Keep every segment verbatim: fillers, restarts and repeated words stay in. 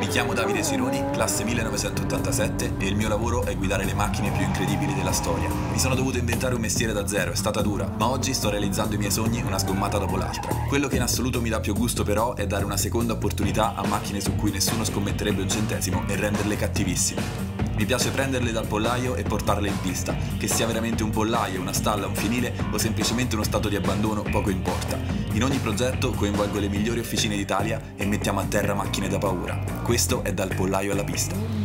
chiamo Davide Sironi, classe millenovecentottantasette, e il mio lavoro è guidare le macchine più incredibili della storia. Mi sono dovuto inventare un mestiere da zero, è stata dura, ma oggi sto realizzando i miei sogni una sgommata dopo l'altra. Quello che in assoluto mi dà più gusto però è dare una seconda opportunità a macchine su cui nessuno scommetterebbe un centesimo e renderle cattivissime. Mi piace prenderle dal pollaio e portarle in pista, che sia veramente un pollaio, una stalla, un fienile o semplicemente uno stato di abbandono, poco importa. In ogni progetto coinvolgo le migliori officine d'Italia e mettiamo a terra macchine da paura. Questo è Dal pollaio alla pista.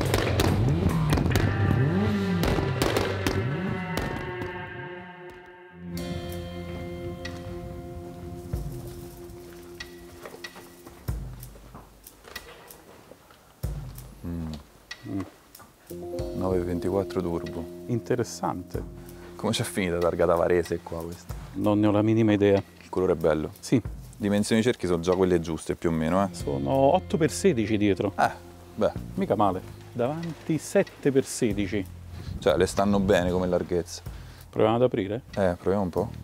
nove ventiquattro turbo. Interessante. Come c'è finita targata Varese qua questa? Non ne ho la minima idea. Il colore è bello. Sì. Dimensioni cerchi sono già quelle giuste più o meno, eh? Sono otto per sedici dietro. Eh, beh. Mica male. Davanti sette per sedici. Cioè, le stanno bene come larghezza. Proviamo ad aprire? Eh, proviamo un po'.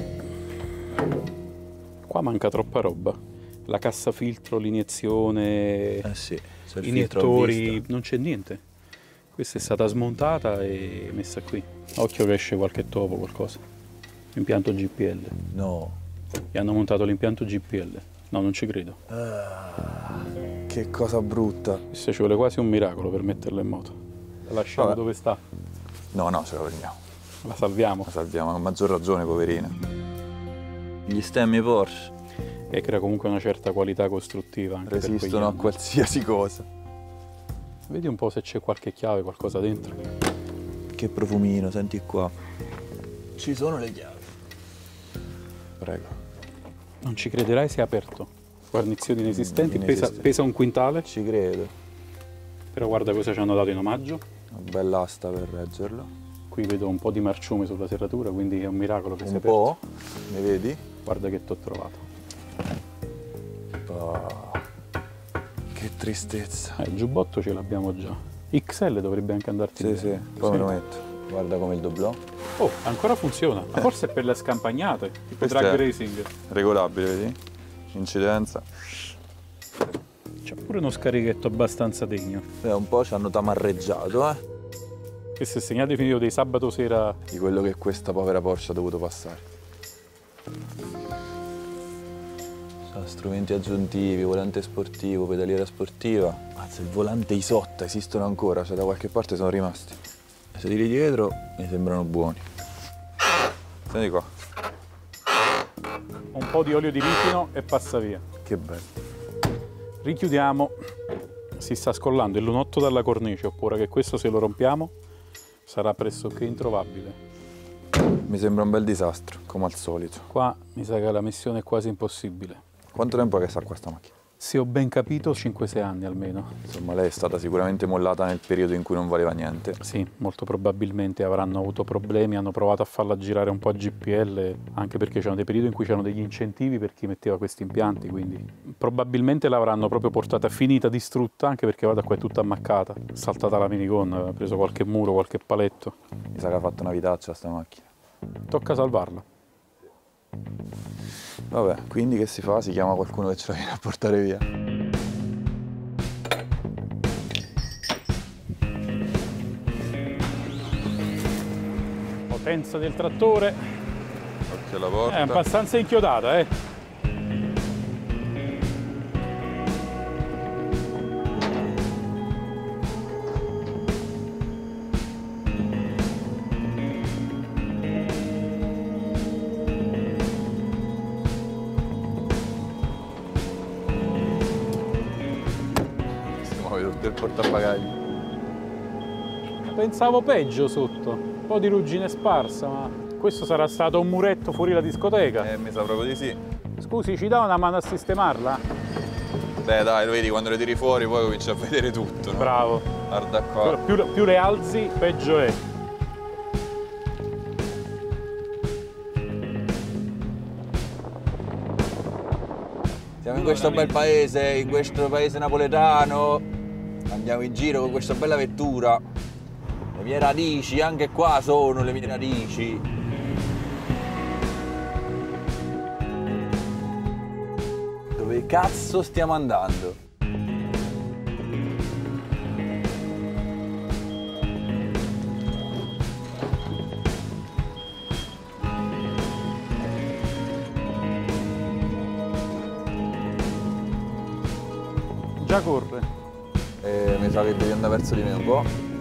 Qua manca troppa roba. La cassa filtro, l'iniezione, eh sì, i iniettori, non c'è niente. Questa è stata smontata e messa qui. Occhio che esce qualche topo, qualcosa. Impianto G P L. No. Gli hanno montato l'impianto G P L. No, non ci credo. Ah, che cosa brutta. Questo ci vuole quasi un miracolo per metterla in moto. La lasciamo Vabbè. dove sta? No, no, ce la prendiamo. La salviamo. La salviamo, a maggior ragione, poverina. Gli stemmi Porsche. E crea comunque una certa qualità costruttiva. Anche resistono a qualsiasi cosa. Vedi un po' se c'è qualche chiave, qualcosa dentro. Che profumino, senti qua. Ci sono le chiavi. Prego. Non ci crederai se è aperto. Guarnizioni inesistenti, Inesistenti. Pesa, pesa un quintale. Ci credo. Però guarda cosa ci hanno dato in omaggio. Una bella asta per reggerlo. Qui vedo un po' di marciume sulla serratura, quindi è un miracolo che sia un aperto. po', ne vedi? Guarda che ti ho trovato. Oh, che tristezza. Eh, il giubbotto ce l'abbiamo già. X L dovrebbe anche andarti Sì, bene. sì, poi Sì. me lo metto. Guarda come il doblò. Oh, ancora funziona. Ma forse è per le scampagnate, tipo Questo drag è racing. regolabile, vedi? Incidenza. C'è pure uno scarichetto abbastanza degno. Eh, un po' ci hanno tamarreggiato, eh? Questo è il segnale definitivo dei sabato sera. Di quello che questa povera Porsche ha dovuto passare. Sono strumenti aggiuntivi, volante sportivo, pedaliera sportiva. Anzi, il volante Isotta esistono ancora, cioè da qualche parte sono rimasti. I sedili dietro mi sembrano buoni. Senti qua. Un po' di olio di ricino e passa via. Che bello. Richiudiamo. Si sta scollando il lunotto dalla cornice, oppure che questo se lo rompiamo sarà pressoché introvabile. Mi sembra un bel disastro, come al solito. Qua mi sa che la missione è quasi impossibile. Quanto tempo è che sta qua sta macchina? Se ho ben capito, cinque sei anni almeno. Insomma, lei è stata sicuramente mollata nel periodo in cui non valeva niente. Sì, molto probabilmente avranno avuto problemi, hanno provato a farla girare un po' a G P L, anche perché c'erano dei periodi in cui c'erano degli incentivi per chi metteva questi impianti, quindi probabilmente l'avranno proprio portata finita, distrutta, anche perché guarda qua è tutta ammaccata, saltata la minigon, ha preso qualche muro, qualche paletto. Mi sa che ha fatto una vitaccia sta macchina. Tocca salvarla. Vabbè, quindi che si fa? Si chiama qualcuno che ce la viene a portare via. Potenza del trattore. Occhio alla porta. È abbastanza inchiodata, eh. Del portabagagli. Pensavo peggio sotto, un po' di ruggine sparsa, ma questo sarà stato un muretto fuori la discoteca. Eh, mi sa proprio di sì. Scusi, ci dà una mano a sistemarla? Beh dai, lo vedi, quando le tiri fuori poi cominci a vedere tutto, no? Bravo. Guarda qua. Più, più le alzi, peggio è. Siamo in questo bel paese, in questo paese napoletano. Andiamo in giro con questa bella vettura. Le mie radici, anche qua sono le mie radici. Dove cazzo stiamo andando? già corre. E mi sa che devi andare verso di me un po'.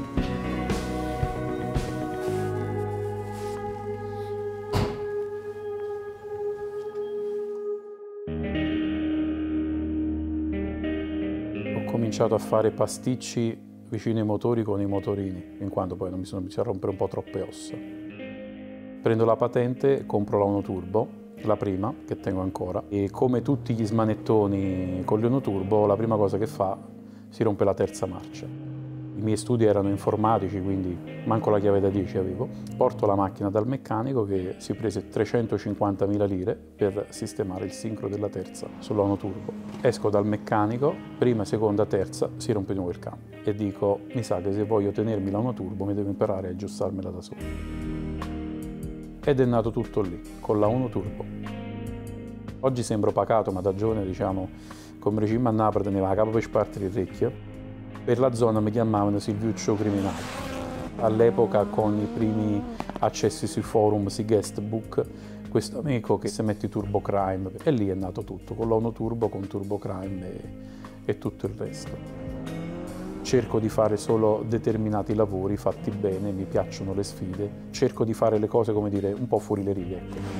Ho cominciato a fare pasticci vicino ai motori con i motorini, in quanto poi non mi sono iniziato a rompere un po' troppe ossa. Prendo la patente, compro la Onoturbo, la prima, che tengo ancora, e come tutti gli smanettoni con l'Onoturbo, la prima cosa che fa, si rompe la terza marcia. I miei studi erano informatici, quindi manco la chiave da dieci avevo. Porto la macchina dal meccanico che si prese trecentocinquantamila lire per sistemare il sincro della terza sull'Onoturbo. Esco dal meccanico, prima, seconda, terza, si rompe di nuovo il cambio. E dico, mi sa che se voglio tenermi la Onoturbo mi devo imparare a aggiustarmela da solo. Ed è nato tutto lì, con la Onoturbo. Oggi sembro pacato, ma da giovane, diciamo, come dicevamo a Napoli, teneva la capo per spartire il orecchio. Per la zona mi chiamavano Silviuccio Criminale. All'epoca, con i primi accessi sui forum, sui guestbook, questo amico che si mette Turbo Crime, e lì è nato tutto, con la Onoturbo, con Turbo Crime e, e tutto il resto. Cerco di fare solo determinati lavori fatti bene, mi piacciono le sfide, cerco di fare le cose, come dire, un po' fuori le righe.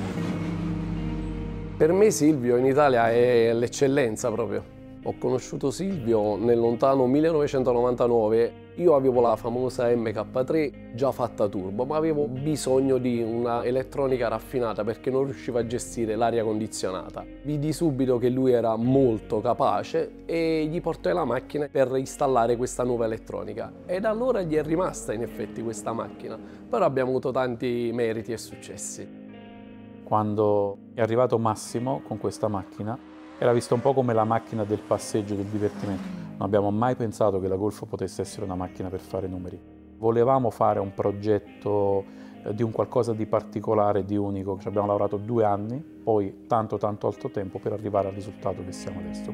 Per me Silvio in Italia è l'eccellenza proprio. Ho conosciuto Silvio nel lontano millenovecentonovantanove, io avevo la famosa M K tre già fatta turbo, ma avevo bisogno di una elettronica raffinata perché non riuscivo a gestire l'aria condizionata. Vidi subito che lui era molto capace e gli portai la macchina per installare questa nuova elettronica. E da allora gli è rimasta in effetti questa macchina, però abbiamo avuto tanti meriti e successi. Quando è arrivato Massimo con questa macchina, era vista un po' come la macchina del passeggio, del divertimento. Non abbiamo mai pensato che la Golf potesse essere una macchina per fare numeri. Volevamo fare un progetto di un qualcosa di particolare, di unico. Ci abbiamo lavorato due anni, poi tanto tanto altro tempo per arrivare al risultato che siamo adesso.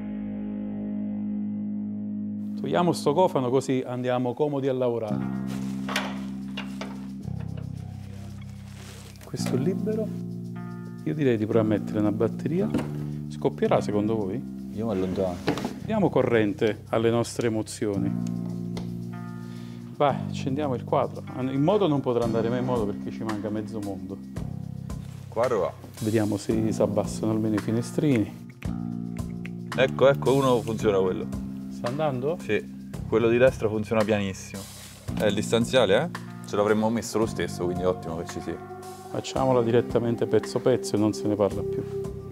Togliamo sto cofano così andiamo comodi a lavorare. Questo è libero. Io direi di provare a mettere una batteria. Scoppierà secondo voi? Io mi allontano. Diamo corrente alle nostre emozioni. Vai, accendiamo il quadro. In moto non potrà andare mai in moto perché ci manca mezzo mondo. Quadro va. Vediamo se si abbassano almeno i finestrini. Ecco, ecco, uno funziona quello. Sta andando? Sì, quello di destra funziona pianissimo. È il distanziale, eh? Ce l'avremmo messo lo stesso, quindi ottimo che ci sia. Facciamola direttamente pezzo pezzo e non se ne parla più.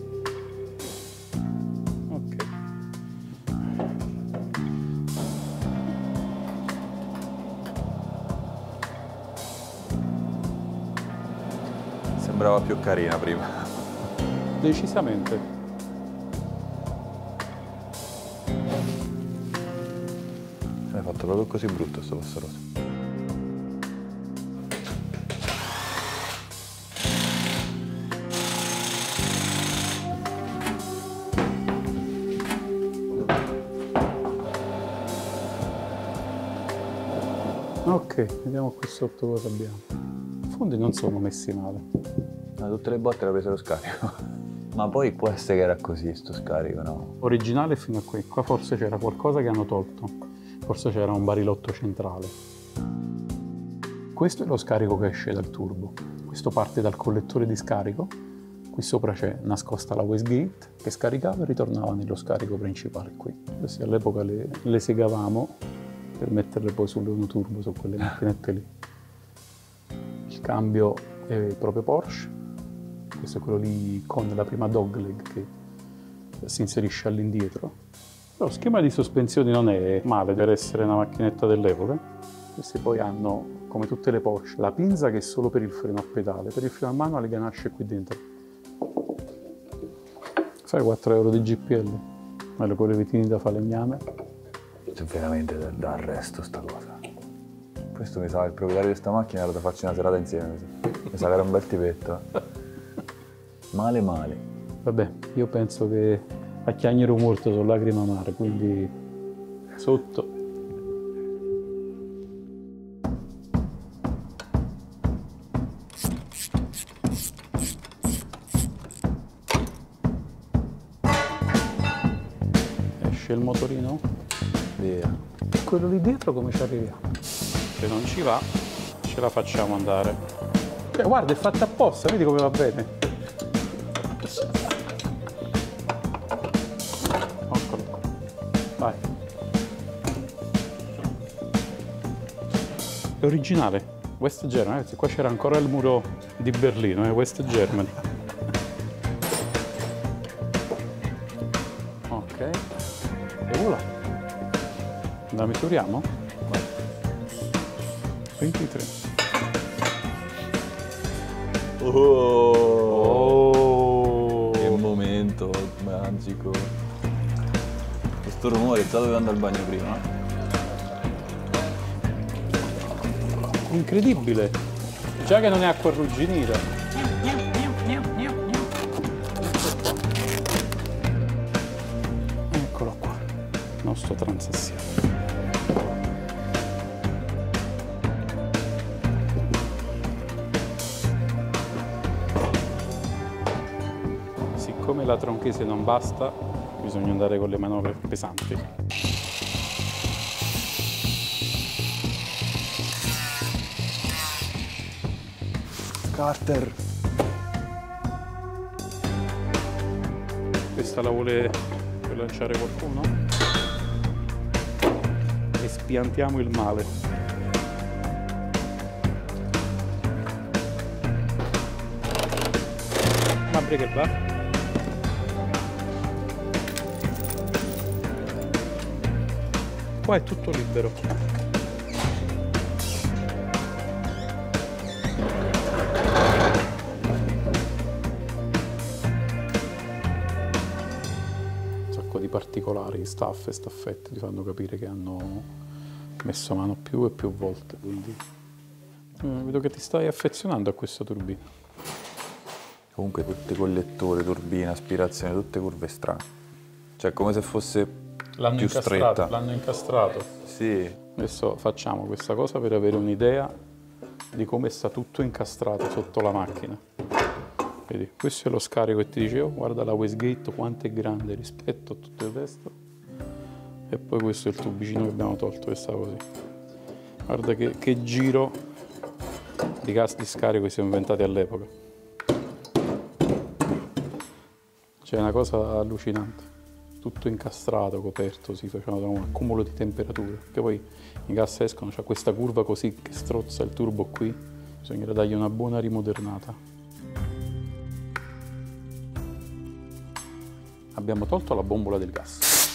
Sembrava più carina prima. Decisamente. Hai fatto proprio così brutto sto passaroso. Ok, vediamo qui sotto cosa abbiamo. I fondi non sono messi male. Ma tutte le botte le ho prese lo scarico. Ma poi può essere che era così sto scarico, no? Originale fino a qui. Qua forse c'era qualcosa che hanno tolto. Forse c'era un barilotto centrale. Questo è lo scarico che esce dal turbo. Questo parte dal collettore di scarico. Qui sopra c'è nascosta la wastegate che scaricava e ritornava nello scarico principale qui. Queste all'epoca le, le segavamo per metterle poi sull'Onoturbo, su quelle macchinette lì. Il cambio è proprio Porsche. Questo è quello lì con la prima dogleg che si inserisce all'indietro. Lo schema di sospensioni non è male per essere una macchinetta dell'epoca. Questi poi hanno, come tutte le Porsche, la pinza che è solo per il freno a pedale. Per il freno a mano le ganasce qui dentro. Fai quattro euro di G P L, bello con le vitini da falegname. C'è veramente da, da arresto sta cosa. Questo mi sa il proprietario di questa macchina era da farci una serata insieme. Mi sa che era un bel tipetto. Male male. Vabbè, io penso che a chiagnero morto sono lacrime amare, quindi sotto. Esce il motorino. Via. E quello lì dietro come ci arriviamo? Se non ci va, ce la facciamo andare. Cioè, guarda, è fatta apposta, vedi come va bene. Eccolo qua. Vai. È originale. West Germany, qua c'era ancora il muro di Berlino, eh? West Germany. Ok, e voilà. La misuriamo? ventitré. Oh, Oh. che momento magico. Questo rumore, già dovevo andare al bagno prima. Incredibile, già che non è acqua arrugginita. Eccolo qua, il nostro transazione. Siccome la tronchese non basta, bisogna andare con le manovre pesanti. Carter. Questa la vuole per lanciare qualcuno? E spiantiamo il male. Ma che va? Qua è tutto libero. Particolari, staff e staffette ti fanno capire che hanno messo mano più e più volte, quindi eh, vedo che ti stai affezionando a questa turbina. Comunque tutti collettori, turbina, aspirazione, tutte curve strane. Cioè come se fosse l'hanno più stretta. L'hanno incastrato. Sì. Adesso facciamo questa cosa per avere un'idea di come sta tutto incastrato sotto la macchina. Vedi, questo è lo scarico che ti dicevo, guarda la wastegate quanto è grande rispetto a tutto il resto. E poi questo è il tubicino che abbiamo tolto, che sta così. Guarda che, che giro di gas di scarico che siamo inventati all'epoca. C'è una cosa allucinante. Tutto incastrato, coperto, si faceva da un accumulo di temperature. Perché poi i gas escono, c'è questa curva così che strozza il turbo qui. Bisognerà dargli una buona rimodernata. Abbiamo tolto la bombola del gas.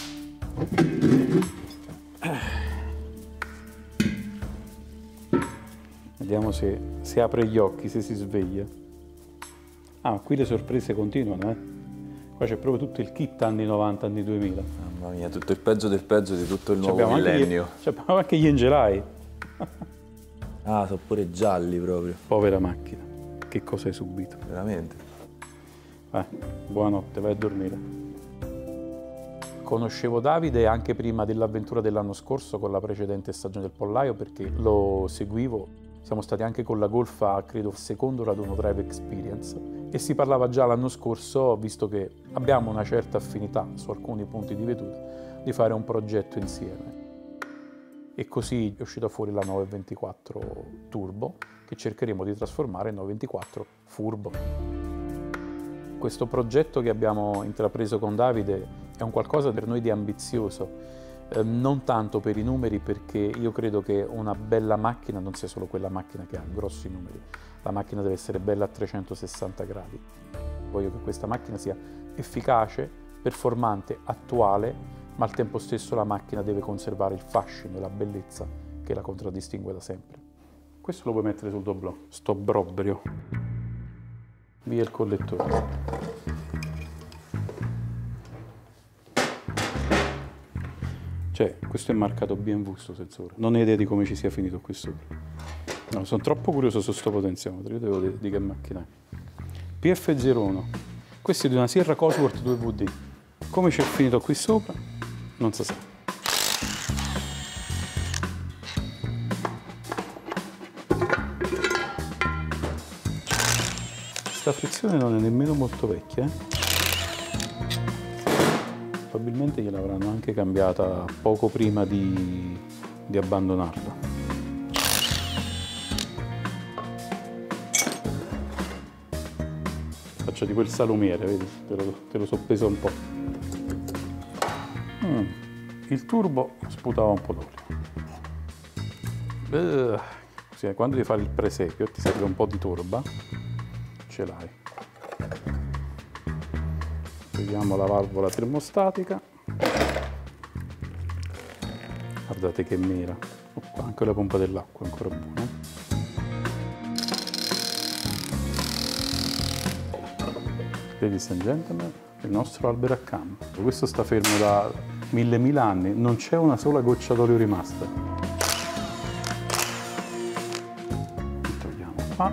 Vediamo se, se apre gli occhi, se si sveglia. Ah, qui le sorprese continuano, eh. Qua c'è proprio tutto il kit anni novanta, anni duemila. Mamma mia, tutto il peggio del peggio di tutto il nuovo C'abbiamo millennio. Anche gli, c'abbiamo anche gli angelai. Ah, sono pure gialli proprio. Povera macchina, che cosa hai subito? Veramente. Eh, buonanotte, vai a dormire. Conoscevo Davide anche prima dell'avventura dell'anno scorso con la precedente stagione del pollaio perché lo seguivo. Siamo stati anche con la Golf a, credo, secondo raduno Drive Experience e si parlava già l'anno scorso, visto che abbiamo una certa affinità su alcuni punti di veduta, di fare un progetto insieme. E così è uscita fuori la nove ventiquattro Turbo che cercheremo di trasformare in nove ventiquattro Furbo. Questo progetto che abbiamo intrapreso con Davide è un qualcosa per noi di ambizioso, eh, non tanto per i numeri, perché io credo che una bella macchina non sia solo quella macchina che ha grossi numeri, la macchina deve essere bella a trecentosessanta gradi. Voglio che questa macchina sia efficace, performante, attuale, ma al tempo stesso la macchina deve conservare il fascino e la bellezza che la contraddistingue da sempre. Questo lo puoi mettere sul doblò, sto brobrio. Via il collettore. Cioè, questo è marcato B M W sto sensore. Non ho idea di come ci sia finito qui sopra. No, sono troppo curioso su sto potenziometro. Io devo dire di che macchina è. P F zero uno. Questo è di una Sierra Cosworth due V D. Come ci è finito qui sopra? Non si sa. Questa frizione non è nemmeno molto vecchia, eh? probabilmente gliel'avranno anche cambiata poco prima di, di abbandonarla. Faccio di quel salumiere, vedi? Te lo, te lo soppeso un po'. Mm. Il turbo sputava un po' d'olio. Uh, sì, quando devi fare il presepio ti serve un po' di torba, ce l'hai. Vediamo la valvola termostatica. Guardate che mira. Oppa, anche la pompa dell'acqua è ancora buona. Ladies and gentlemen, il nostro albero a canna. Questo sta fermo da mille mila anni, non c'è una sola goccia d'olio rimasta. Togliamo qua.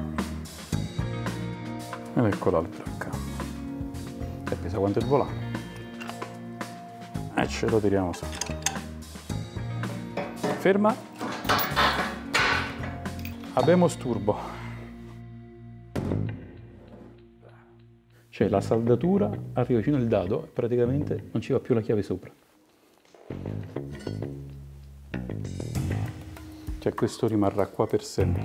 Ed ecco l'albero a canna. E pesa quanto il volano. E ce lo tiriamo su. Ferma. Abbiamo turbo. Cioè la saldatura arriva fino al dado e praticamente non ci va più la chiave sopra. Cioè questo rimarrà qua per sempre.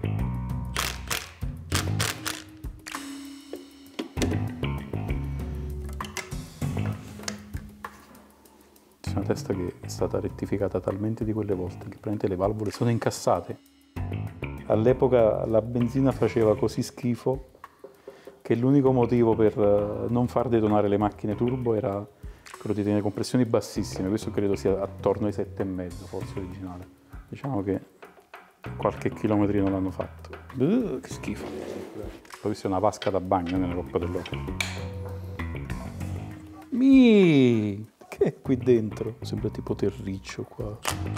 C'è una testa che è stata rettificata talmente di quelle volte che praticamente le valvole sono incassate. All'epoca la benzina faceva così schifo che l'unico motivo per non far detonare le macchine turbo era quello di tenere compressioni bassissime. Questo credo sia attorno ai sette e mezzo, forse originale. Diciamo che qualche chilometrino l'hanno fatto. Uh, che schifo. Poi questa è una vasca da bagno nella coppa dell'olio. Mi, che è qui dentro? Sembra tipo terriccio qua.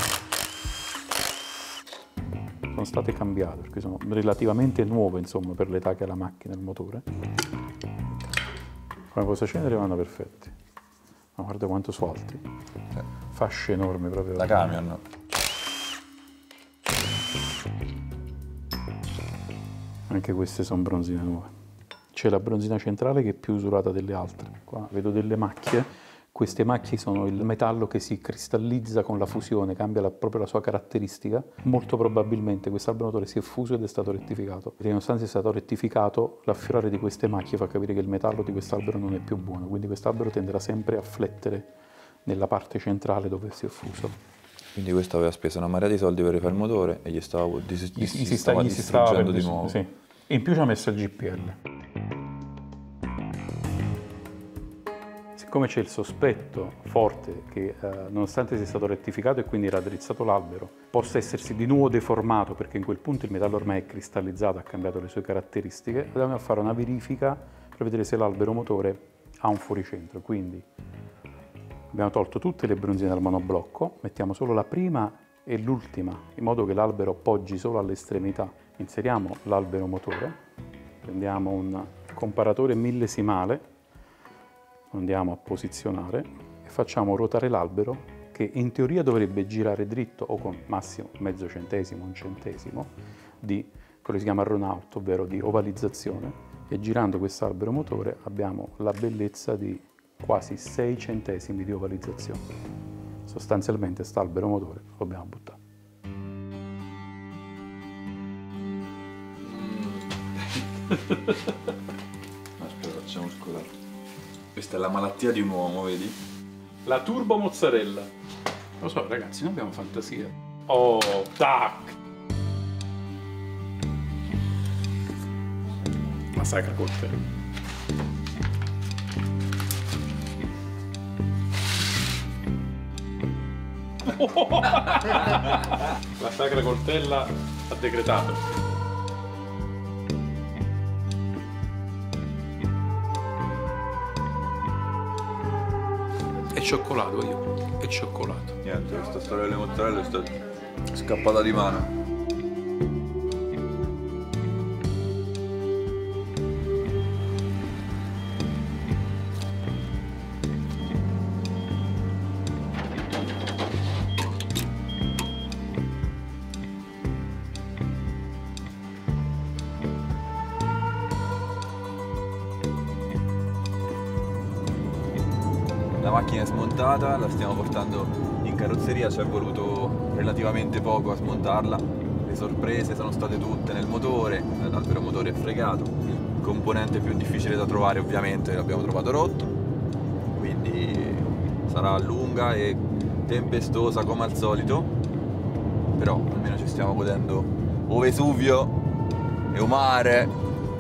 Sono state cambiate perché sono relativamente nuove, insomma, per l'età che ha la macchina e il motore. Come posacenere vanno perfetti. Ma guarda quanto sono alti. Eh. Fasce enormi proprio. La camion. Anche queste sono bronzine nuove. C'è la bronzina centrale che è più usurata delle altre. Qua vedo delle macchie. Queste macchie sono il metallo che si cristallizza con la fusione, cambia la, proprio la sua caratteristica. Molto probabilmente questo motore si è fuso ed è stato rettificato. E nonostante sia stato rettificato, l'affiorare di queste macchie fa capire che il metallo di quest'albero non è più buono, quindi quest'albero tenderà sempre a flettere nella parte centrale dove si è fuso. Quindi questo aveva speso una marea di soldi per rifare il motore e gli stava, dis- Gli, si si stava sta, gli si stava distruggendo per di nuovo. Sì. E in più ci ha messo il G P L. Siccome c'è il sospetto forte che eh, nonostante sia stato rettificato e quindi raddrizzato l'albero, possa essersi di nuovo deformato perché in quel punto il metallo ormai è cristallizzato, ha cambiato le sue caratteristiche, andiamo a fare una verifica per vedere se l'albero motore ha un fuoricentro. Quindi abbiamo tolto tutte le bronzine dal monoblocco, mettiamo solo la prima e l'ultima in modo che l'albero poggi solo all'estremità. Inseriamo l'albero motore, prendiamo un comparatore millesimale, andiamo a posizionare e facciamo ruotare l'albero che in teoria dovrebbe girare dritto o con massimo mezzo centesimo, un centesimo di quello che si chiama run-out, ovvero di ovalizzazione, e girando quest'albero motore abbiamo la bellezza di quasi sei centesimi di ovalizzazione. Sostanzialmente quest'albero motore lo dobbiamo buttare. Aspetta, facciamo scusare. Questa è la malattia di un uomo, vedi? La turbo mozzarella. Lo so, ragazzi, noi abbiamo fantasia. Oh, tac! Massacra coltello. La sacra coltella ha decretato. È cioccolato io, è cioccolato. Niente, questa storia delle mozzarelle è stata scappata di mano. La macchina è smontata, la stiamo portando in carrozzeria, ci è voluto relativamente poco a smontarla. Le sorprese sono state tutte nel motore, l'albero motore è fregato. Il componente più difficile da trovare ovviamente l'abbiamo trovato rotto, quindi sarà lunga e tempestosa come al solito, però almeno ci stiamo godendo o Vesuvio e o mare.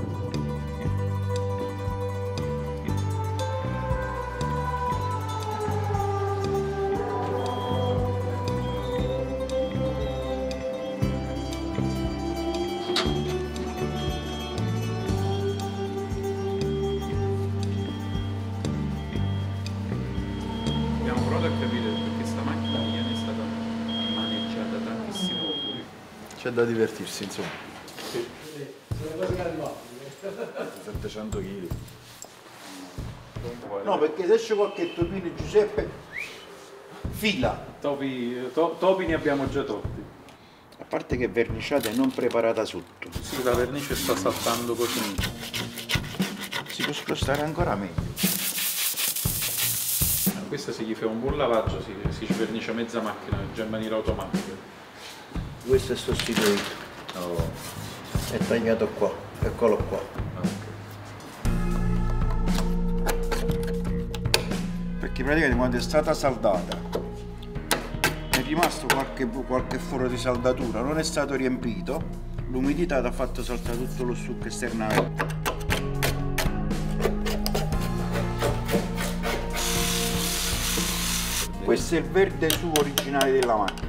C'è da divertirsi, insomma. Sì. settecento chili. No, perché se esce qualche topino Giuseppe, fila. Topi, to, topi ne abbiamo già tolti. A parte che verniciata e non preparata sotto. Sì, la vernice sta saltando così. Si può spostare ancora meglio. Questa se gli fa un buon lavaggio si, si ci vernicia mezza macchina già in maniera automatica. Questo è sostituito. Oh. È tagliato qua. Eccolo qua. Perché praticamente quando è stata saldata è rimasto qualche, qualche foro di saldatura, non è stato riempito, l'umidità ha fatto saltare tutto lo succo esternale. Questo è il verde suo originale della macchina.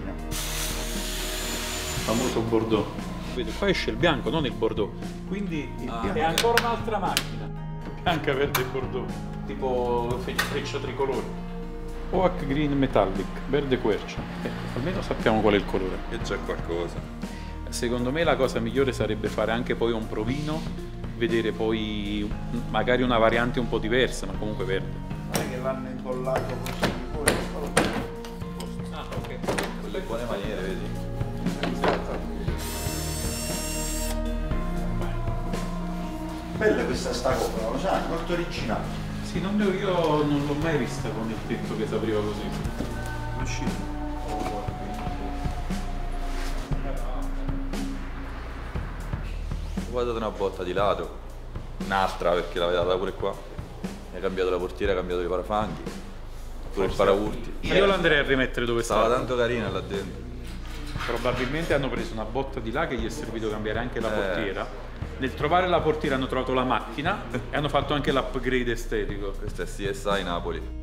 Famoso Bordeaux. Vedi, qua esce il bianco, non il Bordeaux. Quindi ah, è ancora un'altra macchina. Bianca, verde e Bordeaux. Tipo freccia tricolore. Oak Green Metallic, verde quercia. Ecco, almeno sappiamo qual è il colore. E c'è qualcosa. Secondo me la cosa migliore sarebbe fare anche poi un provino, vedere poi magari una variante un po' diversa, ma comunque verde. Non è che l'hanno incollato così fuori. Ah, ok. Quelle buone maniere, vedi? Bella questa sta copra, lo sai, molto originale. Sì, non io, io non l'ho mai vista con il tetto che si apriva così. Uscito. Guardate una botta di lato, un'altra perché l'aveva data pure qua. Mi ha cambiato la portiera, ha cambiato i parafanghi, pure il paraurti. Io l'andrei a rimettere dove stava. stava. Tanto carina là dentro. Probabilmente hanno preso una botta di là che gli è servito cambiare anche la Eh. portiera. Nel trovare la portiera hanno trovato la macchina e hanno fatto anche l'upgrade estetico. Questo è C S I Napoli.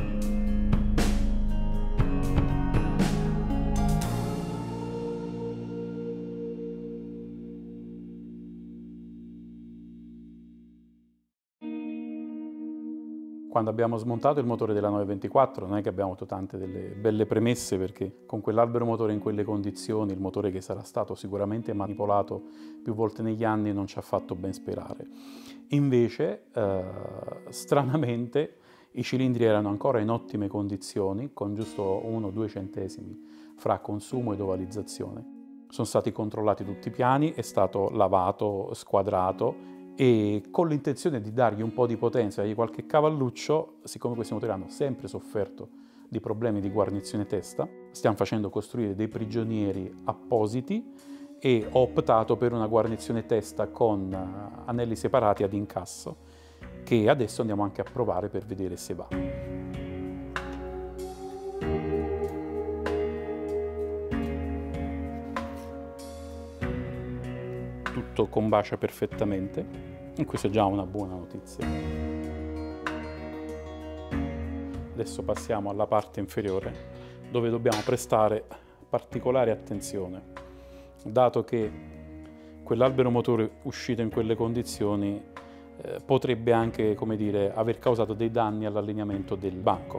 Quando abbiamo smontato il motore della nove ventiquattro non è che abbiamo avuto tante delle belle premesse, perché con quell'albero motore in quelle condizioni, il motore che sarà stato sicuramente manipolato più volte negli anni, non ci ha fatto ben sperare. Invece, eh, stranamente, i cilindri erano ancora in ottime condizioni, con giusto uno o due centesimi fra consumo ed ovalizzazione. Sono stati controllati tutti i piani, è stato lavato, squadrato, e con l'intenzione di dargli un po' di potenza, dargli qualche cavalluccio, siccome questi motori hanno sempre sofferto di problemi di guarnizione testa, stiamo facendo costruire dei prigionieri appositi e ho optato per una guarnizione testa con anelli separati ad incasso, che adesso andiamo anche a provare per vedere se va. Tutto combacia perfettamente e questa è già una buona notizia. Adesso passiamo alla parte inferiore, dove dobbiamo prestare particolare attenzione, dato che quell'albero motore uscito in quelle condizioni eh, potrebbe anche, come dire, aver causato dei danni all'allineamento del banco.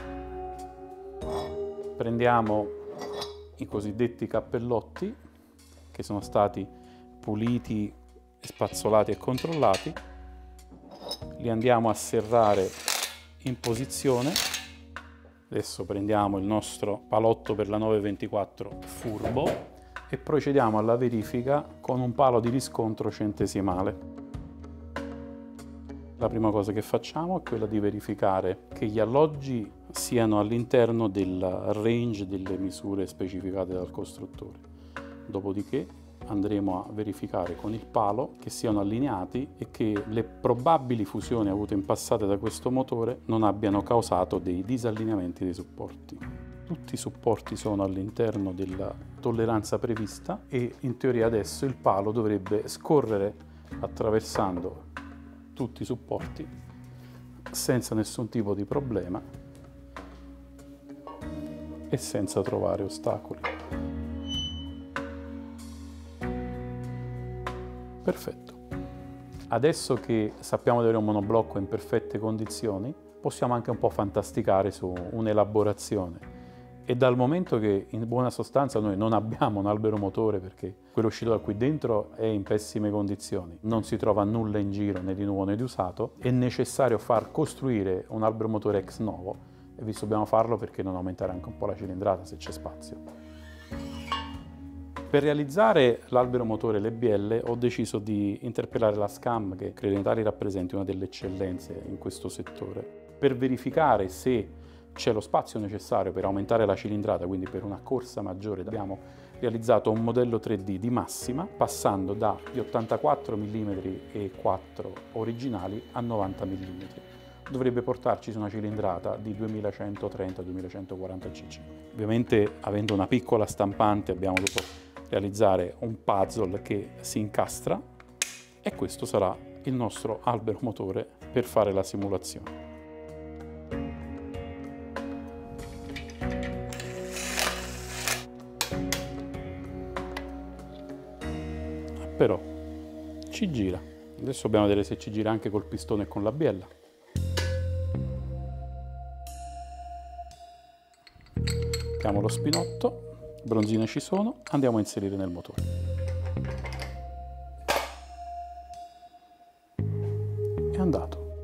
Prendiamo i cosiddetti cappellotti, che sono stati puliti, spazzolati e controllati, li andiamo a serrare in posizione. Adesso prendiamo il nostro palotto per la nove ventiquattro furbo e procediamo alla verifica con un palo di riscontro centesimale. La prima cosa che facciamo è quella di verificare che gli alloggi siano all'interno del range delle misure specificate dal costruttore. Dopodiché andremo a verificare con il palo che siano allineati e che le probabili fusioni avute in passato da questo motore non abbiano causato dei disallineamenti dei supporti. Tutti i supporti sono all'interno della tolleranza prevista e in teoria adesso il palo dovrebbe scorrere attraversando tutti i supporti senza nessun tipo di problema e senza trovare ostacoli. Perfetto. Adesso che sappiamo di avere un monoblocco in perfette condizioni, possiamo anche un po' fantasticare su un'elaborazione. E dal momento che in buona sostanza noi non abbiamo un albero motore perché quello uscito da qui dentro è in pessime condizioni, non si trova nulla in giro né di nuovo né di usato, è necessario far costruire un albero motore ex novo e visto dobbiamo farlo perché non aumentare anche un po' la cilindrata se c'è spazio. Per realizzare l'albero motore L B L ho deciso di interpellare la SCAM, che credo in Italia rappresenti una delle eccellenze in questo settore, per verificare se c'è lo spazio necessario per aumentare la cilindrata, quindi per una corsa maggiore. Abbiamo realizzato un modello tre D di massima, passando dagli ottantaquattro millimetri e quattro originali a novanta millimetri. Dovrebbe portarci su una cilindrata di duemilacentotrenta duemilacentoquaranta cc. Ovviamente, avendo una piccola stampante, abbiamo dovuto realizzare un puzzle che si incastra e questo sarà il nostro albero motore per fare la simulazione. Però ci gira. Adesso dobbiamo vedere se ci gira anche col pistone e con la biella. Mettiamo lo spinotto. Bronzine ci sono, andiamo a inserire nel motore. È andato.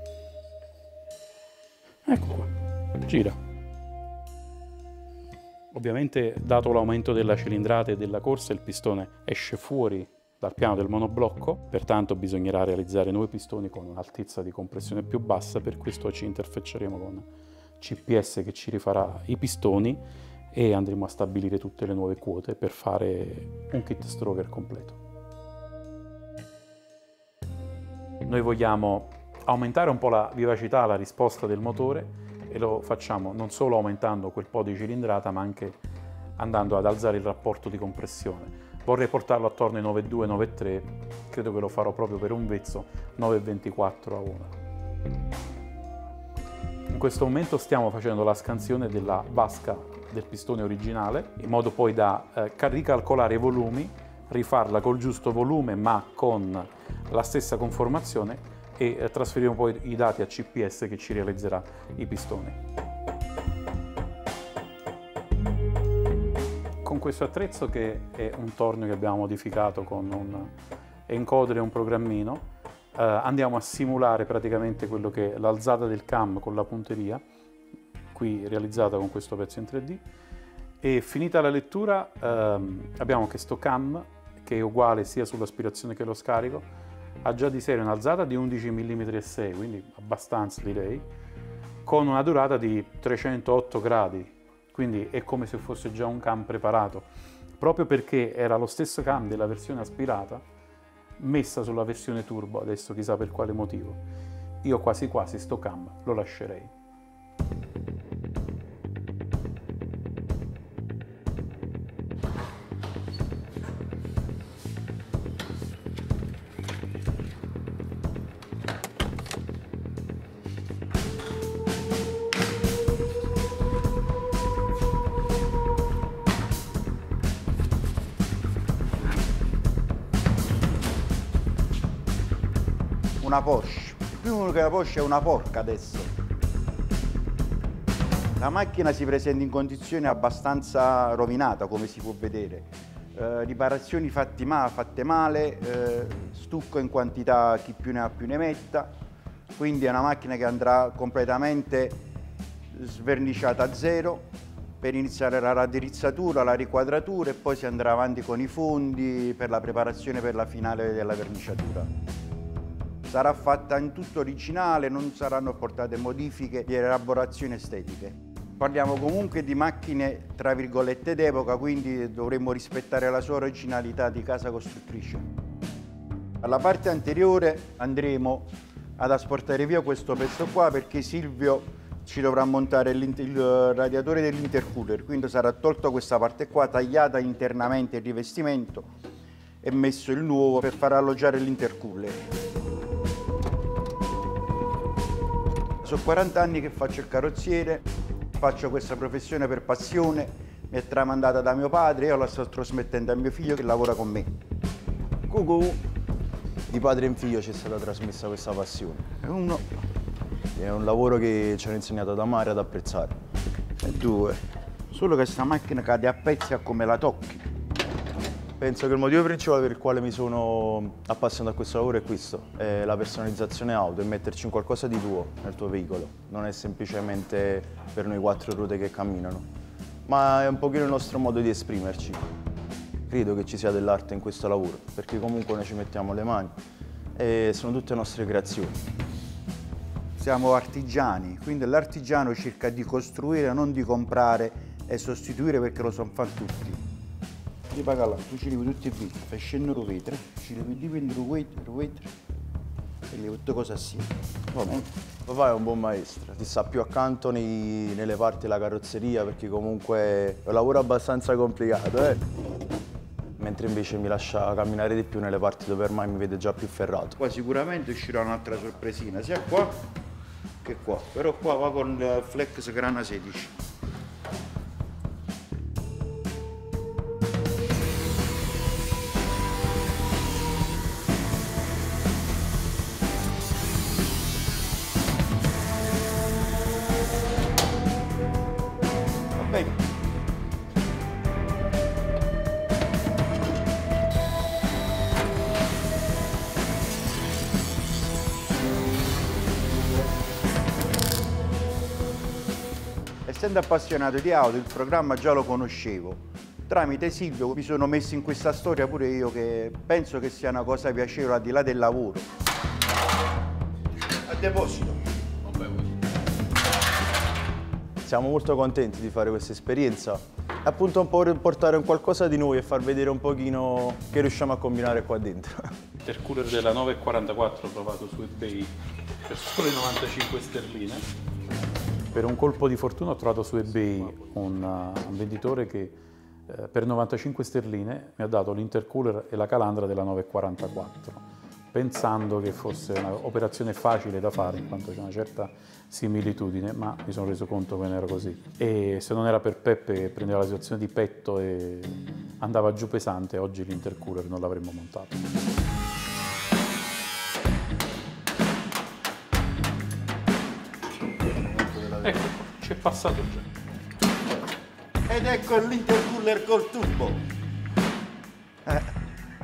Ecco qua, gira. Ovviamente, dato l'aumento della cilindrata e della corsa, il pistone esce fuori dal piano del monoblocco, pertanto bisognerà realizzare nuovi pistoni con un'altezza di compressione più bassa, per questo ci interfacceremo con C P S che ci rifarà i pistoni e andremo a stabilire tutte le nuove quote per fare un kit stroker completo. Noi vogliamo aumentare un po' la vivacità, la risposta del motore e lo facciamo non solo aumentando quel po' di cilindrata ma anche andando ad alzare il rapporto di compressione. Vorrei portarlo attorno ai nove virgola due nove virgola tre, credo che lo farò proprio per un vezzo nove virgola ventiquattro a uno. In questo momento stiamo facendo la scansione della vasca del pistone originale, in modo poi da eh, ricalcolare i volumi, rifarla col giusto volume ma con la stessa conformazione e eh, trasferire poi i dati a C P S che ci realizzerà i pistoni. Con questo attrezzo, che è un tornio che abbiamo modificato con un encoder e un programmino, eh, andiamo a simulare praticamente quello che è l'alzata del cam con la punteria, qui realizzata con questo pezzo in tre D, e finita la lettura ehm, abbiamo che sto cam, che è uguale sia sull'aspirazione che lo scarico, ha già di serie un'alzata di undici virgola sei millimetri, quindi abbastanza direi, con una durata di trecentootto gradi, quindi è come se fosse già un cam preparato, proprio perché era lo stesso cam della versione aspirata messa sulla versione turbo, adesso chissà per quale motivo. Io quasi quasi sto cam lo lascerei. Una Porsche, più che una Porsche è una porca adesso. La macchina si presenta in condizione abbastanza rovinata, come si può vedere. Eh, riparazioni fatti ma fatte male, eh, stucco in quantità chi più ne ha più ne metta, quindi è una macchina che andrà completamente sverniciata a zero per iniziare la raterizzatura, la riquadratura e poi si andrà avanti con i fondi per la preparazione per la finale della verniciatura. sarà fatta in tutto originale, non saranno apportate modifiche di elaborazioni estetiche. Parliamo comunque di macchine tra virgolette d'epoca, quindi dovremmo rispettare la sua originalità di casa costruttrice. Alla parte anteriore andremo ad asportare via questo pezzo qua perché Silvio ci dovrà montare il radiatore dell'intercooler, quindi sarà tolto questa parte qua, tagliata internamente il rivestimento e messo il nuovo per far alloggiare l'intercooler. Sono quaranta anni che faccio il carrozziere, faccio questa professione per passione, mi è tramandata da mio padre, io la sto trasmettendo a mio figlio che lavora con me. Cucù, di padre in figlio ci è stata trasmessa questa passione. È uno, È un lavoro che ci hanno insegnato ad amare e ad apprezzare. e due, solo che questa macchina cade a pezzi a come la tocchi. Penso che il motivo principale per il quale mi sono appassionato a questo lavoro è questo, è la personalizzazione auto e metterci in qualcosa di tuo nel tuo veicolo. Non è semplicemente per noi quattro ruote che camminano, ma è un pochino il nostro modo di esprimerci. Credo che ci sia dell'arte in questo lavoro, perché comunque noi ci mettiamo le mani e sono tutte nostre creazioni. Siamo artigiani, quindi l'artigiano cerca di costruire, non di comprare e sostituire perché lo sanno fare tutti. Ti paga là, tu ci levi tutti i vetri, fai scendere il vetro, ci levi dipende il vetro, il vetro e levi tutte cose assieme. Vabbè, papà è un buon maestro, ti sta più accanto nei, nelle parti della carrozzeria perché comunque è un lavoro abbastanza complicato, eh? Mentre invece mi lascia camminare di più nelle parti dove ormai mi vede già più ferrato. Qua sicuramente uscirà un'altra sorpresina, sia qua che qua, però qua va con il Flex Grana sedici. Va bene. Essendo appassionato di auto, il programma già lo conoscevo. Tramite Silvio mi sono messo in questa storia pure io, che penso che sia una cosa piacevole al di là del lavoro. A deposito. Siamo molto contenti di fare questa esperienza e appunto un po' portare un qualcosa di noi e far vedere un pochino che riusciamo a combinare qua dentro. Intercooler della nove quarantaquattro trovato su eBay per sole novantacinque sterline. Per un colpo di fortuna ho trovato su eBay un, uh, un venditore che uh, per novantacinque sterline mi ha dato l'intercooler e la calandra della nove quarantaquattro, pensando che fosse un'operazione facile da fare in quanto c'è una certa similitudine, ma mi sono reso conto che non era così. E se non era per Peppe che prendeva la situazione di petto e andava giù pesante, oggi l'intercooler non l'avremmo montato. Ecco, ci è passato già. Ed ecco l'intercooler col turbo. Eh.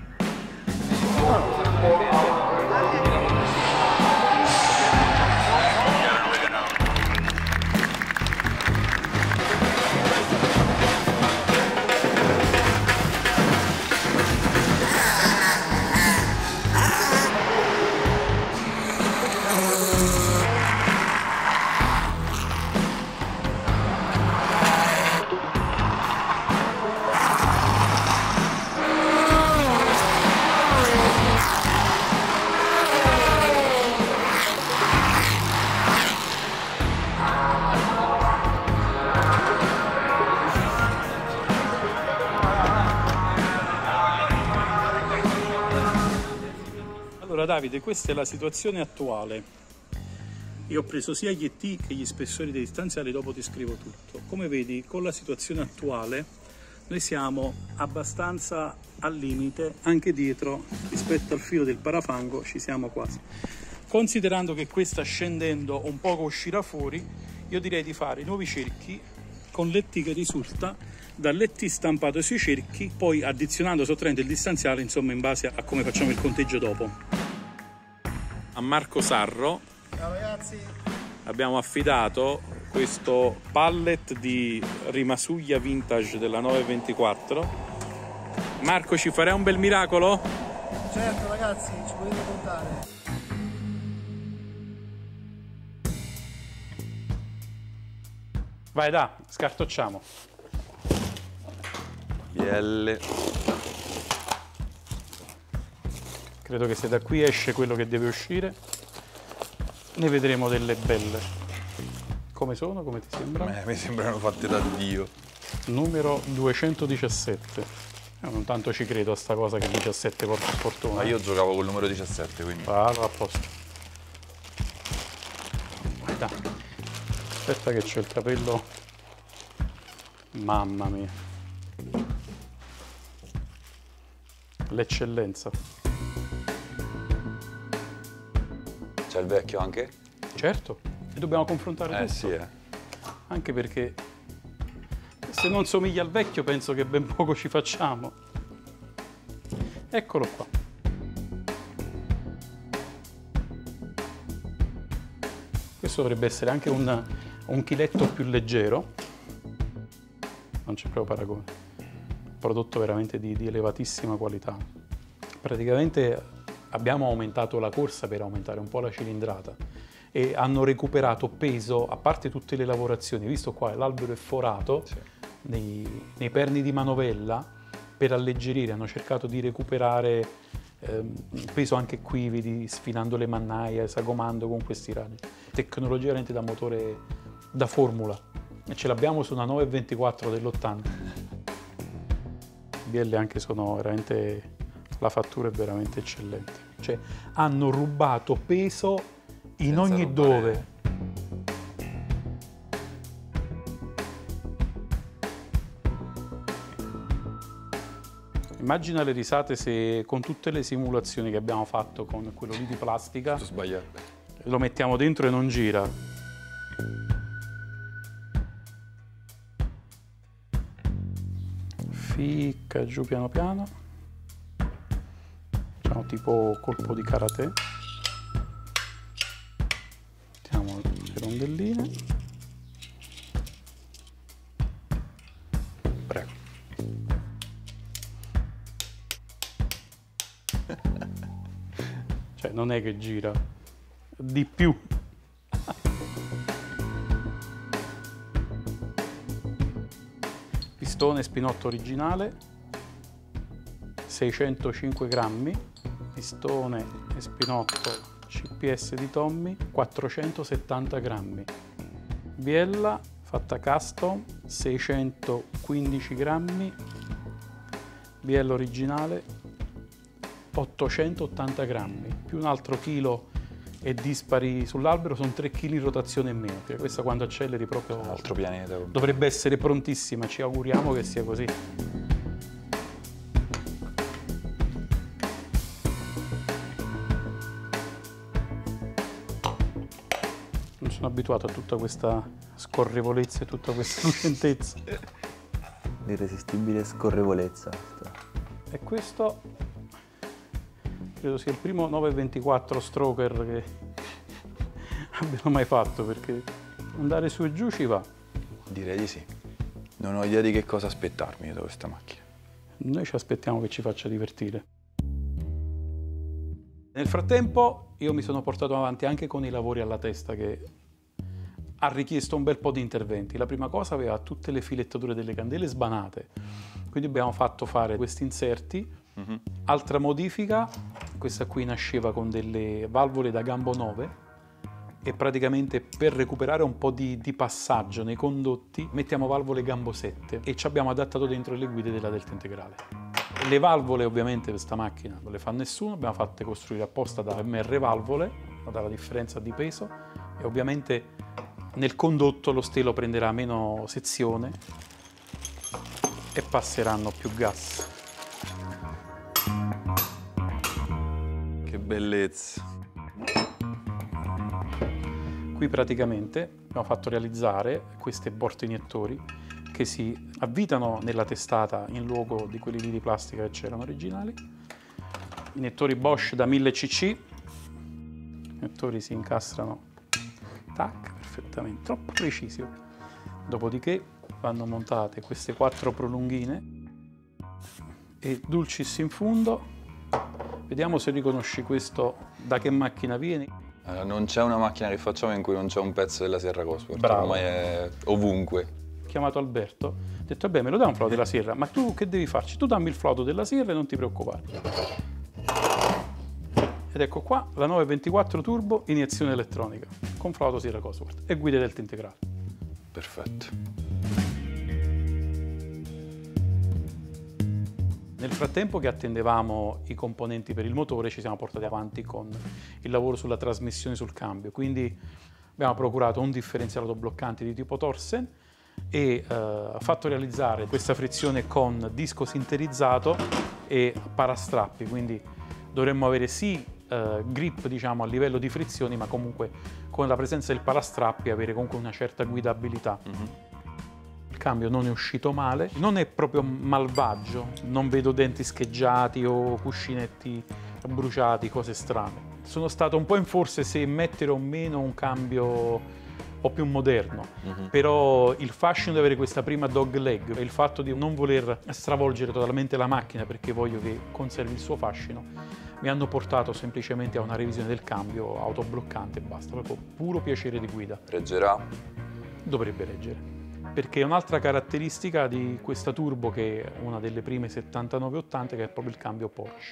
Allora Davide, questa è la situazione attuale. Io ho preso sia gli E T che gli spessori dei distanziali, dopo ti scrivo tutto. Come vedi, con la situazione attuale noi siamo abbastanza al limite, anche dietro rispetto al filo del parafango ci siamo quasi. Considerando che questa scendendo un poco uscirà fuori, io direi di fare nuovi cerchi con l'E T che risulta dall'E T stampato sui cerchi, poi addizionando, sottraendo il distanziale, insomma in base a come facciamo il conteggio dopo. A Marco Sarro, ciao ragazzi, abbiamo affidato questo pallet di rimasuglia vintage della nove ventiquattro. Marco, ci farai un bel miracolo? certo ragazzi, ci potete contare. Vai, da, scartocciamo. Bielle. Credo che se da qui esce quello che deve uscire, ne vedremo delle belle. Come sono? Come ti sembrano? Eh, mi sembrano fatte da Dio. Numero duecentodiciassette. Io non tanto ci credo a sta cosa che diciassette porta fortuna. Ma io giocavo col numero diciassette, quindi. Vado a posto. Guarda. Aspetta che c'è il capello. Mamma mia. L'eccellenza. C'è il vecchio anche? Certo. E dobbiamo confrontare Eh tutto. sì, eh. Anche perché se non somiglia al vecchio penso che ben poco ci facciamo. Eccolo qua. Questo dovrebbe essere anche un, un chiletto più leggero. Non c'è proprio paragone. Prodotto veramente di, di elevatissima qualità. Praticamente abbiamo aumentato la corsa per aumentare un po' la cilindrata e hanno recuperato peso, a parte tutte le lavorazioni, visto qua l'albero è forato, sì, nei, nei perni di manovella, per alleggerire hanno cercato di recuperare ehm, peso anche qui, vedi, sfilando le mannaie, sagomando con questi raggi. Tecnologia veramente da motore, da formula, e ce l'abbiamo su una nove ventiquattro dell'ottanta. B L anche sono veramente, la fattura è veramente eccellente, cioè hanno rubato peso in senza ogni rubare. dove. Immagina le risate se con tutte le simulazioni che abbiamo fatto con quello lì di plastica Sto sbagliando. lo mettiamo dentro e non gira. Ficca giù piano piano. Facciamo tipo colpo di karate. Mettiamo le rondelline. Prego. Cioè non è che gira, di più. Pistone spinotto originale, seicentocinque grammi, pistone e spinotto C P S di Tommy, quattrocentosettanta grammi. Biella fatta custom, seicentoquindici grammi, biella originale, ottocentottanta grammi, più un altro chilo e dispari sull'albero, sono tre chili in rotazione in meno. Questa quando acceleri proprio Un altro pianeta. dovrebbe essere prontissima, ci auguriamo che sia così. Non sono abituato a tutta questa scorrevolezza e tutta questa lucentezza. L'irresistibile scorrevolezza. E questo credo sia il primo nove ventiquattro stroker che abbiano mai fatto, perché andare su e giù ci va. Direi di sì. Non ho idea di che cosa aspettarmi da questa macchina. Noi ci aspettiamo che ci faccia divertire. Nel frattempo io mi sono portato avanti anche con i lavori alla testa, che ha richiesto un bel po' di interventi. La prima cosa aveva tutte le filettature delle candele sbanate, quindi abbiamo fatto fare questi inserti. Mm-hmm. Altra modifica, questa qui nasceva con delle valvole da gambo nove e praticamente per recuperare un po' di, di passaggio nei condotti mettiamo valvole gambo sette e ci abbiamo adattato dentro le guide della Delta Integrale. Le valvole ovviamente per sta macchina non le fa nessuno, abbiamo fatte costruire apposta da M R Valvole, dalla differenza di peso, e ovviamente nel condotto lo stelo prenderà meno sezione e passeranno più gas. Che bellezza. Qui praticamente abbiamo fatto realizzare queste porte iniettori che si avvitano nella testata in luogo di quelli lì di plastica che c'erano originali. Iniettori Bosch da mille cc. I iniettori si incastrano, tac, perfettamente, troppo precisi. Dopodiché vanno montate queste quattro prolunghine e dulcis in fundo. Vediamo se riconosci questo, da che macchina viene. Allora, non c'è una macchina che facciamo in cui non c'è un pezzo della Sierra Cosworth, Bravo. ormai è ovunque. Ho chiamato Alberto, ho detto vabbè me lo dai un flauto della Sierra, ma tu che devi farci? Tu dammi il flauto della Sierra e non ti preoccupare. Ed ecco qua la nove ventiquattro Turbo iniezione elettronica con flauto Sierra Cosworth e guida delta integrale. Perfetto. Nel frattempo che attendevamo i componenti per il motore ci siamo portati avanti con il lavoro sulla trasmissione sul cambio, quindi abbiamo procurato un differenziale autobloccante di tipo Torsen e eh, fatto realizzare questa frizione con disco sinterizzato e parastrappi, quindi dovremmo avere sì eh, grip diciamo a livello di frizioni, ma comunque con la presenza del parastrappi avere comunque una certa guidabilità. Mm-hmm. Il cambio non è uscito male, non è proprio malvagio, non vedo denti scheggiati o cuscinetti bruciati, cose strane. Sono stato un po' in forse se mettere o meno un cambio un po' più moderno, mm-hmm. però il fascino di avere questa prima dog leg e il fatto di non voler stravolgere totalmente la macchina perché voglio che conservi il suo fascino mi hanno portato semplicemente a una revisione del cambio autobloccante e basta, proprio puro piacere di guida. Reggerà? Dovrebbe reggere. Perché un'altra caratteristica di questa turbo, che è una delle prime settantanove ottanta, che è proprio il cambio Porsche.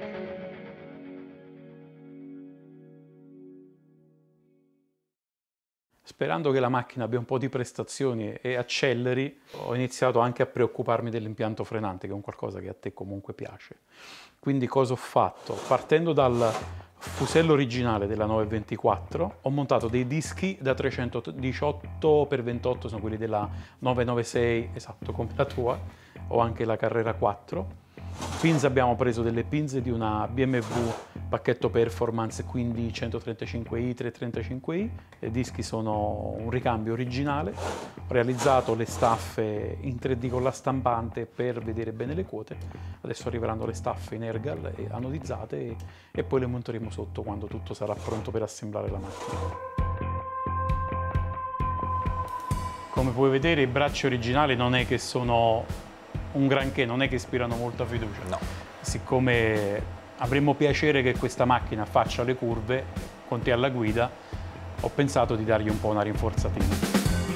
Sperando che la macchina abbia un po' di prestazioni e acceleri, ho iniziato anche a preoccuparmi dell'impianto frenante, che è un qualcosa che a te comunque piace. Quindi cosa ho fatto? Partendo dal fusello originale della nove ventiquattro ho montato dei dischi da trecentodiciotto per ventotto, sono quelli della nove novantasei, esatto come la tua, o anche la Carrera quattro. Pins, abbiamo preso delle pins di una B M W pacchetto performance, quindi centotrentacinque i, trecentotrentacinque i, i dischi sono un ricambio originale. Ho realizzato le staffe in tre D con la stampante per vedere bene le quote. Adesso arriveranno le staffe in Ergal e anodizzate e, e poi le monteremo sotto quando tutto sarà pronto per assemblare la macchina. Come puoi vedere, i bracci originali non è che sono un granché, non è che ispirano molta fiducia. No. Siccome avremmo piacere che questa macchina faccia le curve con te alla guida, ho pensato di dargli un po' una rinforzatina.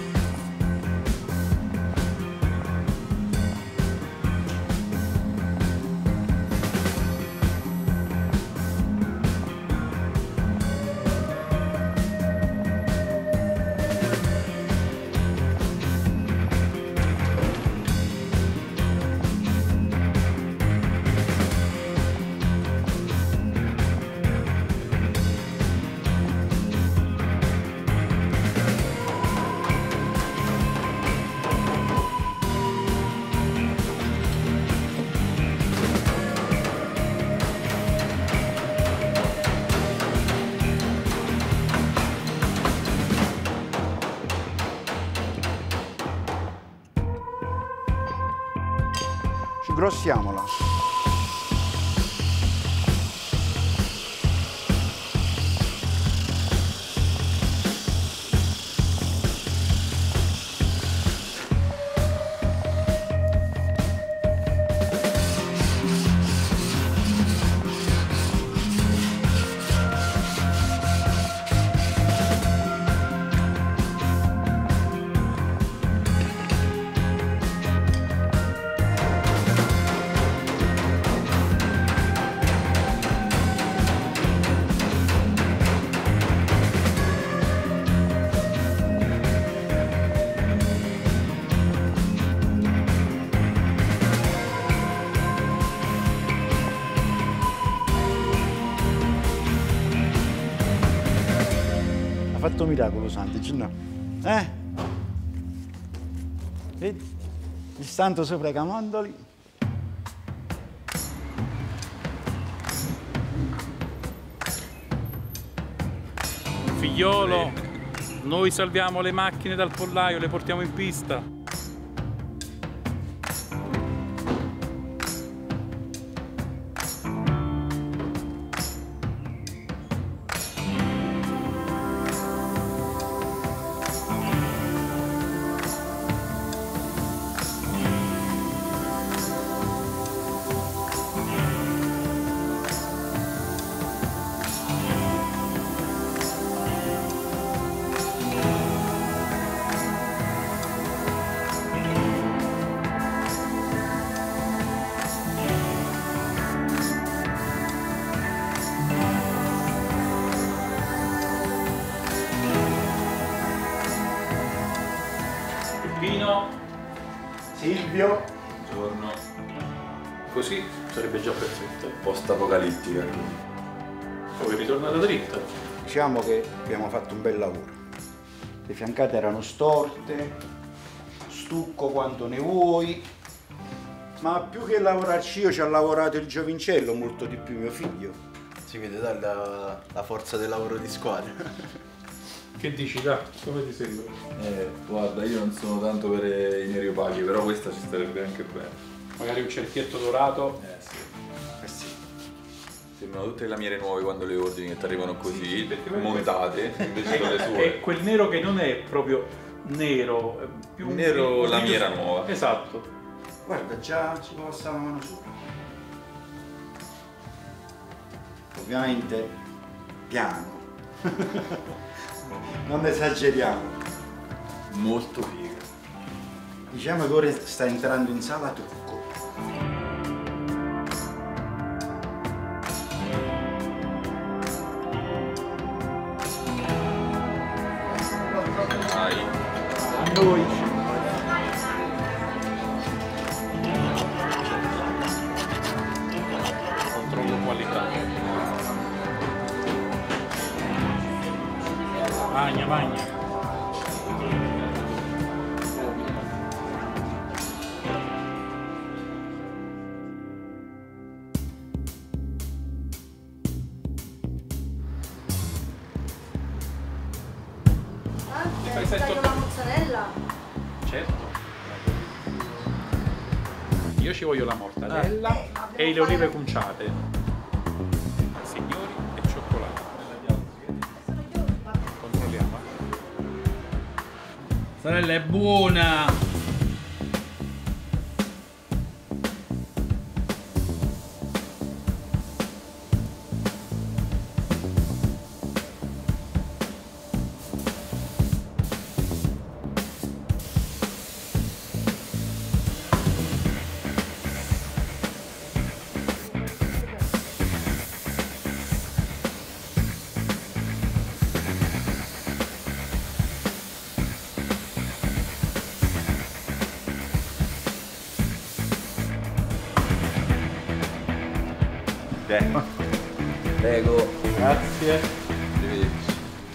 Grossiamola. Ha fatto un miracolo Santic, no? Eh? Vedi? Il santo sopra i camondoli. Figliolo, noi salviamo le macchine dal pollaio, le portiamo in pista. Peppino. Silvio. Buongiorno. Così sarebbe già perfetto. Post-apocalittica. Poi ritornata dritta. Diciamo che abbiamo fatto un bel lavoro. Le fiancate erano storte, stucco quanto ne vuoi, ma più che lavorarci io ci ha lavorato il giovincello, molto di più mio figlio. Si vede dalla la forza del lavoro di squadra. Che dici, da? Come ti sembra? Eh, guarda, io non sono tanto per i neri opachi, però questa ci starebbe anche bene. Magari un cerchietto dorato. Eh sì. Eh sì. Sembrano tutte le lamiere nuove quando le ordini che ti arrivano così, Sì, perché poi- montate, invece sono le È sue. quel nero che non è proprio nero, è più un Nero un- lamiera nuova. Esatto. Guarda, già si può passare la mano sopra. Ovviamente piano. Non esageriamo. Molto figa. Diciamo che ora sta entrando in sala trucco. Dai. A noi. Controllo qualità. Magna, magna. fai Anche, setto- taglio la mozzarella. Certo. Io ci voglio la mortadella Eh, ma e le dobbiamo olive fare- conciate. Signori e cioccolato. Controlliamo. eh. Sorella è buona! Prego. Grazie. Arrivederci.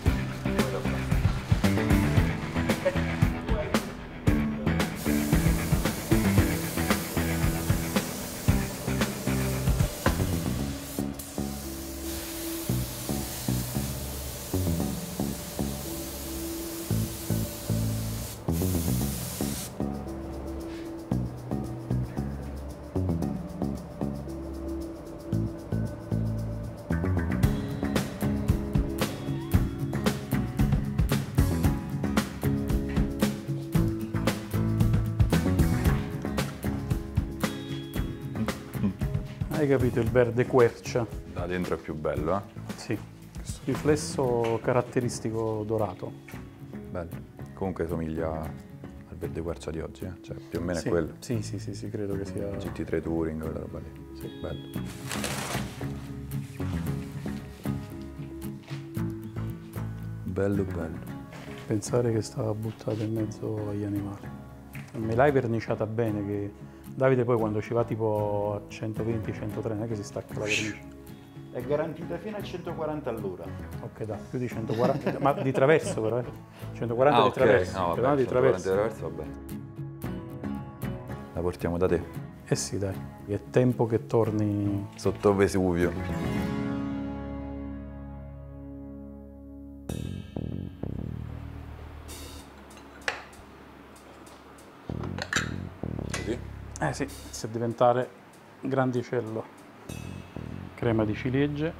Hai capito il verde quercia? Da dentro è più bello, eh? Sì. Questo riflesso caratteristico dorato. Bello. Comunque somiglia al verde quercia di oggi, eh? Cioè più o meno Sì, è quello. Sì, sì, sì, sì, credo che sia. G T tre Touring, quella roba lì. Sì, bello. Bello, bello. Pensare che stava buttato in mezzo agli animali. Me l'hai verniciata bene che Davide poi quando ci va tipo a centoventi centotrenta non è che si stacca la vernice. È garantita fino a centoquaranta all'ora. Ok, dai, più di centoquaranta, ma di traverso però, eh. centoquaranta Ah, di ok. traverso, No, però vabbè, di traverso. traverso, vabbè. La portiamo da te, Eh sì, dai, è tempo che torni. sotto Vesuvio. Così? Eh sì, inizia a diventare grandicello. Crema di ciliegie.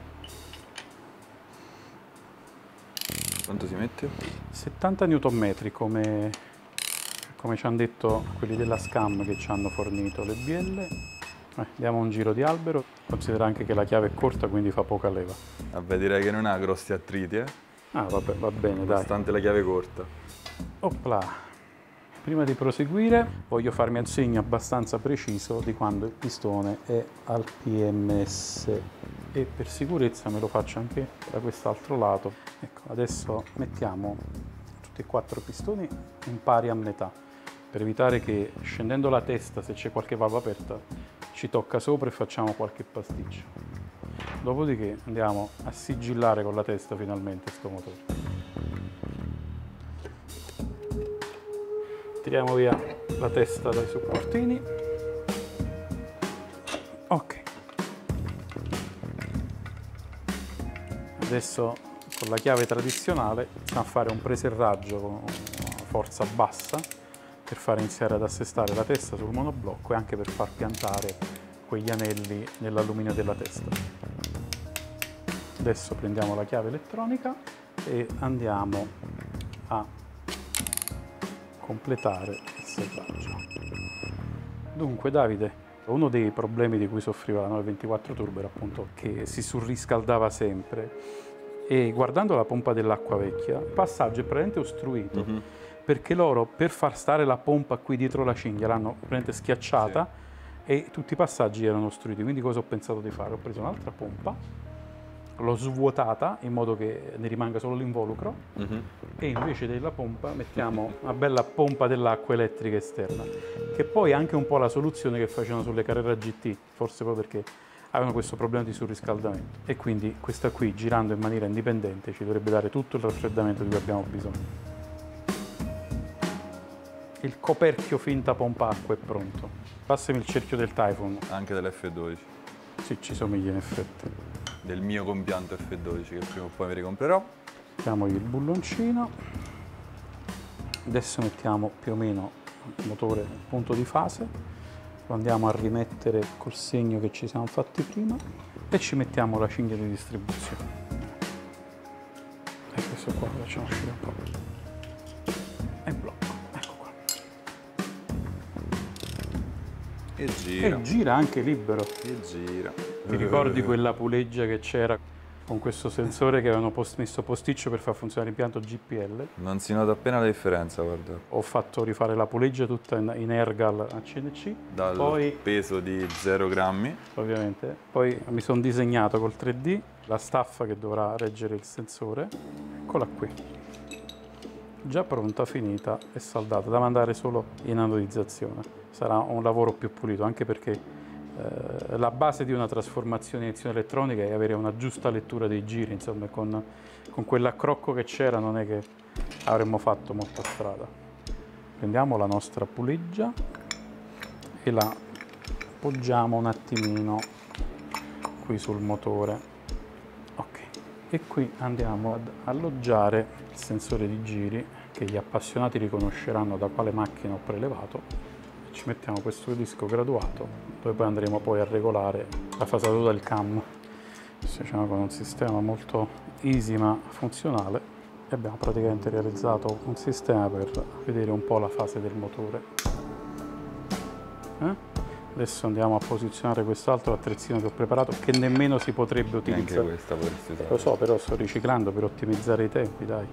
Quanto si mette? settanta newton metri come, come ci hanno detto quelli della Scam che ci hanno fornito le bielle. Eh, diamo un giro di albero, considera anche che la chiave è corta quindi fa poca leva. Vabbè, direi che non ha grossi attriti, eh? Ah vabbè, va bene, dai. Nonostante la chiave corta. Opla. Prima di proseguire voglio farmi un segno abbastanza preciso di quando il pistone è al P M S e per sicurezza me lo faccio anche da quest'altro lato. Ecco, adesso mettiamo tutti e quattro i pistoni in pari a metà. per evitare che scendendo la testa, se c'è qualche valva aperta, ci tocca sopra e facciamo qualche pasticcio. Dopodiché andiamo a sigillare con la testa finalmente sto motore. Tiriamo via la testa dai supportini. Ok. Adesso con la chiave tradizionale iniziamo a fare un preserraggio con una forza bassa per far iniziare ad assestare la testa sul monoblocco e anche per far piantare quegli anelli nell'alluminio della testa. Adesso prendiamo la chiave elettronica e andiamo a completare il serraggio. Dunque Davide, uno dei problemi di cui soffriva la nove ventiquattro Turbo era appunto che si surriscaldava sempre e guardando la pompa dell'acqua vecchia il passaggio è praticamente ostruito, mm-hmm. perché loro per far stare la pompa qui dietro la cinghia l'hanno praticamente schiacciata, sì. E tutti i passaggi erano ostruiti, quindi cosa ho pensato di fare? Ho preso un'altra pompa, l'ho svuotata in modo che ne rimanga solo l'involucro, mm-hmm. e invece della pompa mettiamo una bella pompa dell'acqua elettrica esterna, che poi è anche un po' la soluzione che facevano sulle Carrera G T, forse proprio perché avevano questo problema di surriscaldamento, e quindi questa qui girando in maniera indipendente ci dovrebbe dare tutto il raffreddamento di cui abbiamo bisogno. Il coperchio finta pompa acqua è pronto. Passami il cerchio del Typhoon. Anche dell'F dodici. Sì, ci somiglia in effetti. Del mio compianto F dodici che prima o poi mi ricomprerò. Mettiamogli il bulloncino. Adesso mettiamo più o meno il motore nel punto di fase. Lo andiamo a rimettere col segno che ci siamo fatti prima e ci mettiamo la cinghia di distribuzione. E questo qua lo facciamo uscire un po'. E blocco, ecco qua. E gira. E gira anche libero. E gira. Ti ricordi quella puleggia che c'era con questo sensore che avevano post messo posticcio per far funzionare l'impianto G P L? Non si nota appena la differenza, guarda. Ho fatto rifare la puleggia tutta in, in Ergal a C N C. Dal poi, peso di zero grammi. Ovviamente. Poi mi sono disegnato col tre D la staffa che dovrà reggere il sensore. Eccola qui. Già pronta, finita e saldata, da mandare solo in anodizzazione. Sarà un lavoro più pulito, anche perché Eh, la base di una trasformazione in iniezione elettronica è avere una giusta lettura dei giri, insomma con, con quell'accrocco che c'era non è che avremmo fatto molta strada. Prendiamo la nostra puleggia e la appoggiamo un attimino qui sul motore, ok, e qui andiamo ad alloggiare il sensore di giri che gli appassionati riconosceranno da quale macchina ho prelevato. Ci mettiamo questo disco graduato dove poi andremo poi a regolare la fasatura del cam. Diciamo con un sistema molto easy ma funzionale e abbiamo praticamente realizzato un sistema per vedere un po' la fase del motore. Eh? Adesso andiamo a posizionare quest'altro attrezzino che ho preparato che nemmeno si potrebbe utilizzare. Anche questa potresti usare. Lo so, però sto riciclando per ottimizzare i tempi, dai.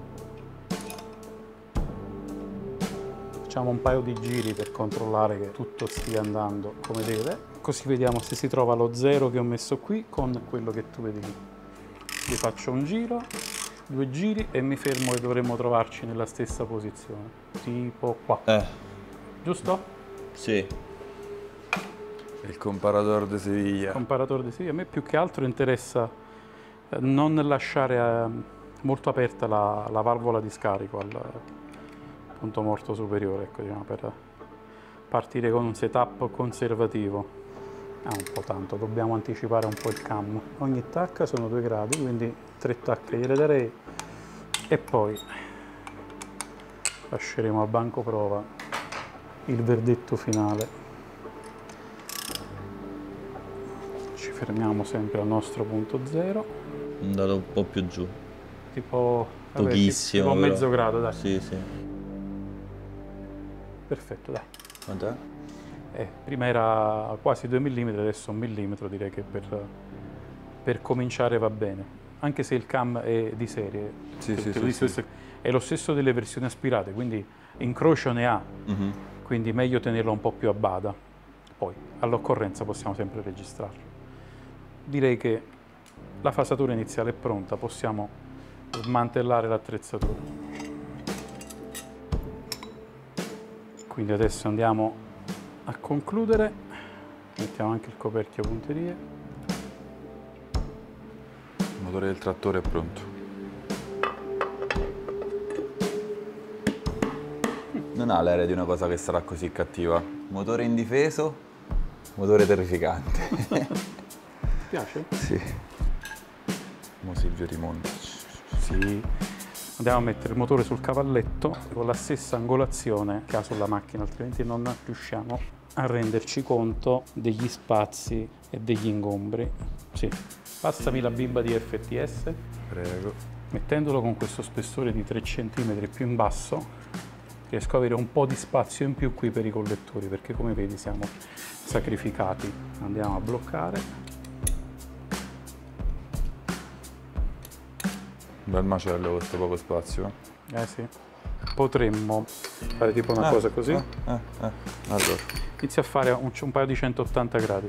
Facciamo un paio di giri per controllare che tutto stia andando come deve, così vediamo se si trova lo zero che ho messo qui con quello che tu vedi lì. Vi faccio un giro, due giri e mi fermo e dovremmo trovarci nella stessa posizione, tipo qua. Eh. Giusto? Sì. Il comparatore di Siviglia. Il comparatore di Siviglia. A me più che altro interessa non lasciare eh, molto aperta la, la valvola di scarico al punto morto superiore, ecco, diciamo, per partire con un setup conservativo. Ah, un po' tanto, dobbiamo anticipare un po' il cam. Ogni tacca sono due gradi, quindi tre tacche gliele darei e poi lasceremo al banco prova il verdetto finale. Ci fermiamo sempre al nostro punto zero. Andato un po' più giù. Tipo, vabbè, pochissimo. Tipo mezzo grado, dai. Sì, sì. Perfetto, dai. Quant'è? Eh, prima era quasi due millimetri, adesso un millimetro, direi che per, per cominciare va bene. Anche se il cam è di serie, sì, sì, sì, sì, sì. È lo stesso delle versioni aspirate, quindi incrocio ne ha, mm-hmm. quindi meglio tenerlo un po' più a bada. Poi all'occorrenza possiamo sempre registrarlo. Direi che la fasatura iniziale è pronta, possiamo smantellare l'attrezzatura. Quindi adesso andiamo a concludere, mettiamo anche il coperchio a punterie. Il motore del trattore è pronto. Non ha l'aria di una cosa che sarà così cattiva. Motore indifeso, motore terrificante. Ti piace? Sì. Mo Silvio rimonta. Sì. Andiamo a mettere il motore sul cavalletto con la stessa angolazione che ha sulla macchina, altrimenti non riusciamo a renderci conto degli spazi e degli ingombri. Sì. Passami la bimba di F T S. Prego. Mettendolo con questo spessore di tre centimetri più in basso, riesco ad avere un po' di spazio in più qui per i collettori, perché come vedi siamo sacrificati. Andiamo a bloccare. Bel macello questo poco spazio. Eh sì. Potremmo fare tipo una Ah, cosa così. Eh, eh, eh. Allora. Inizia a fare un, un paio di centottanta gradi.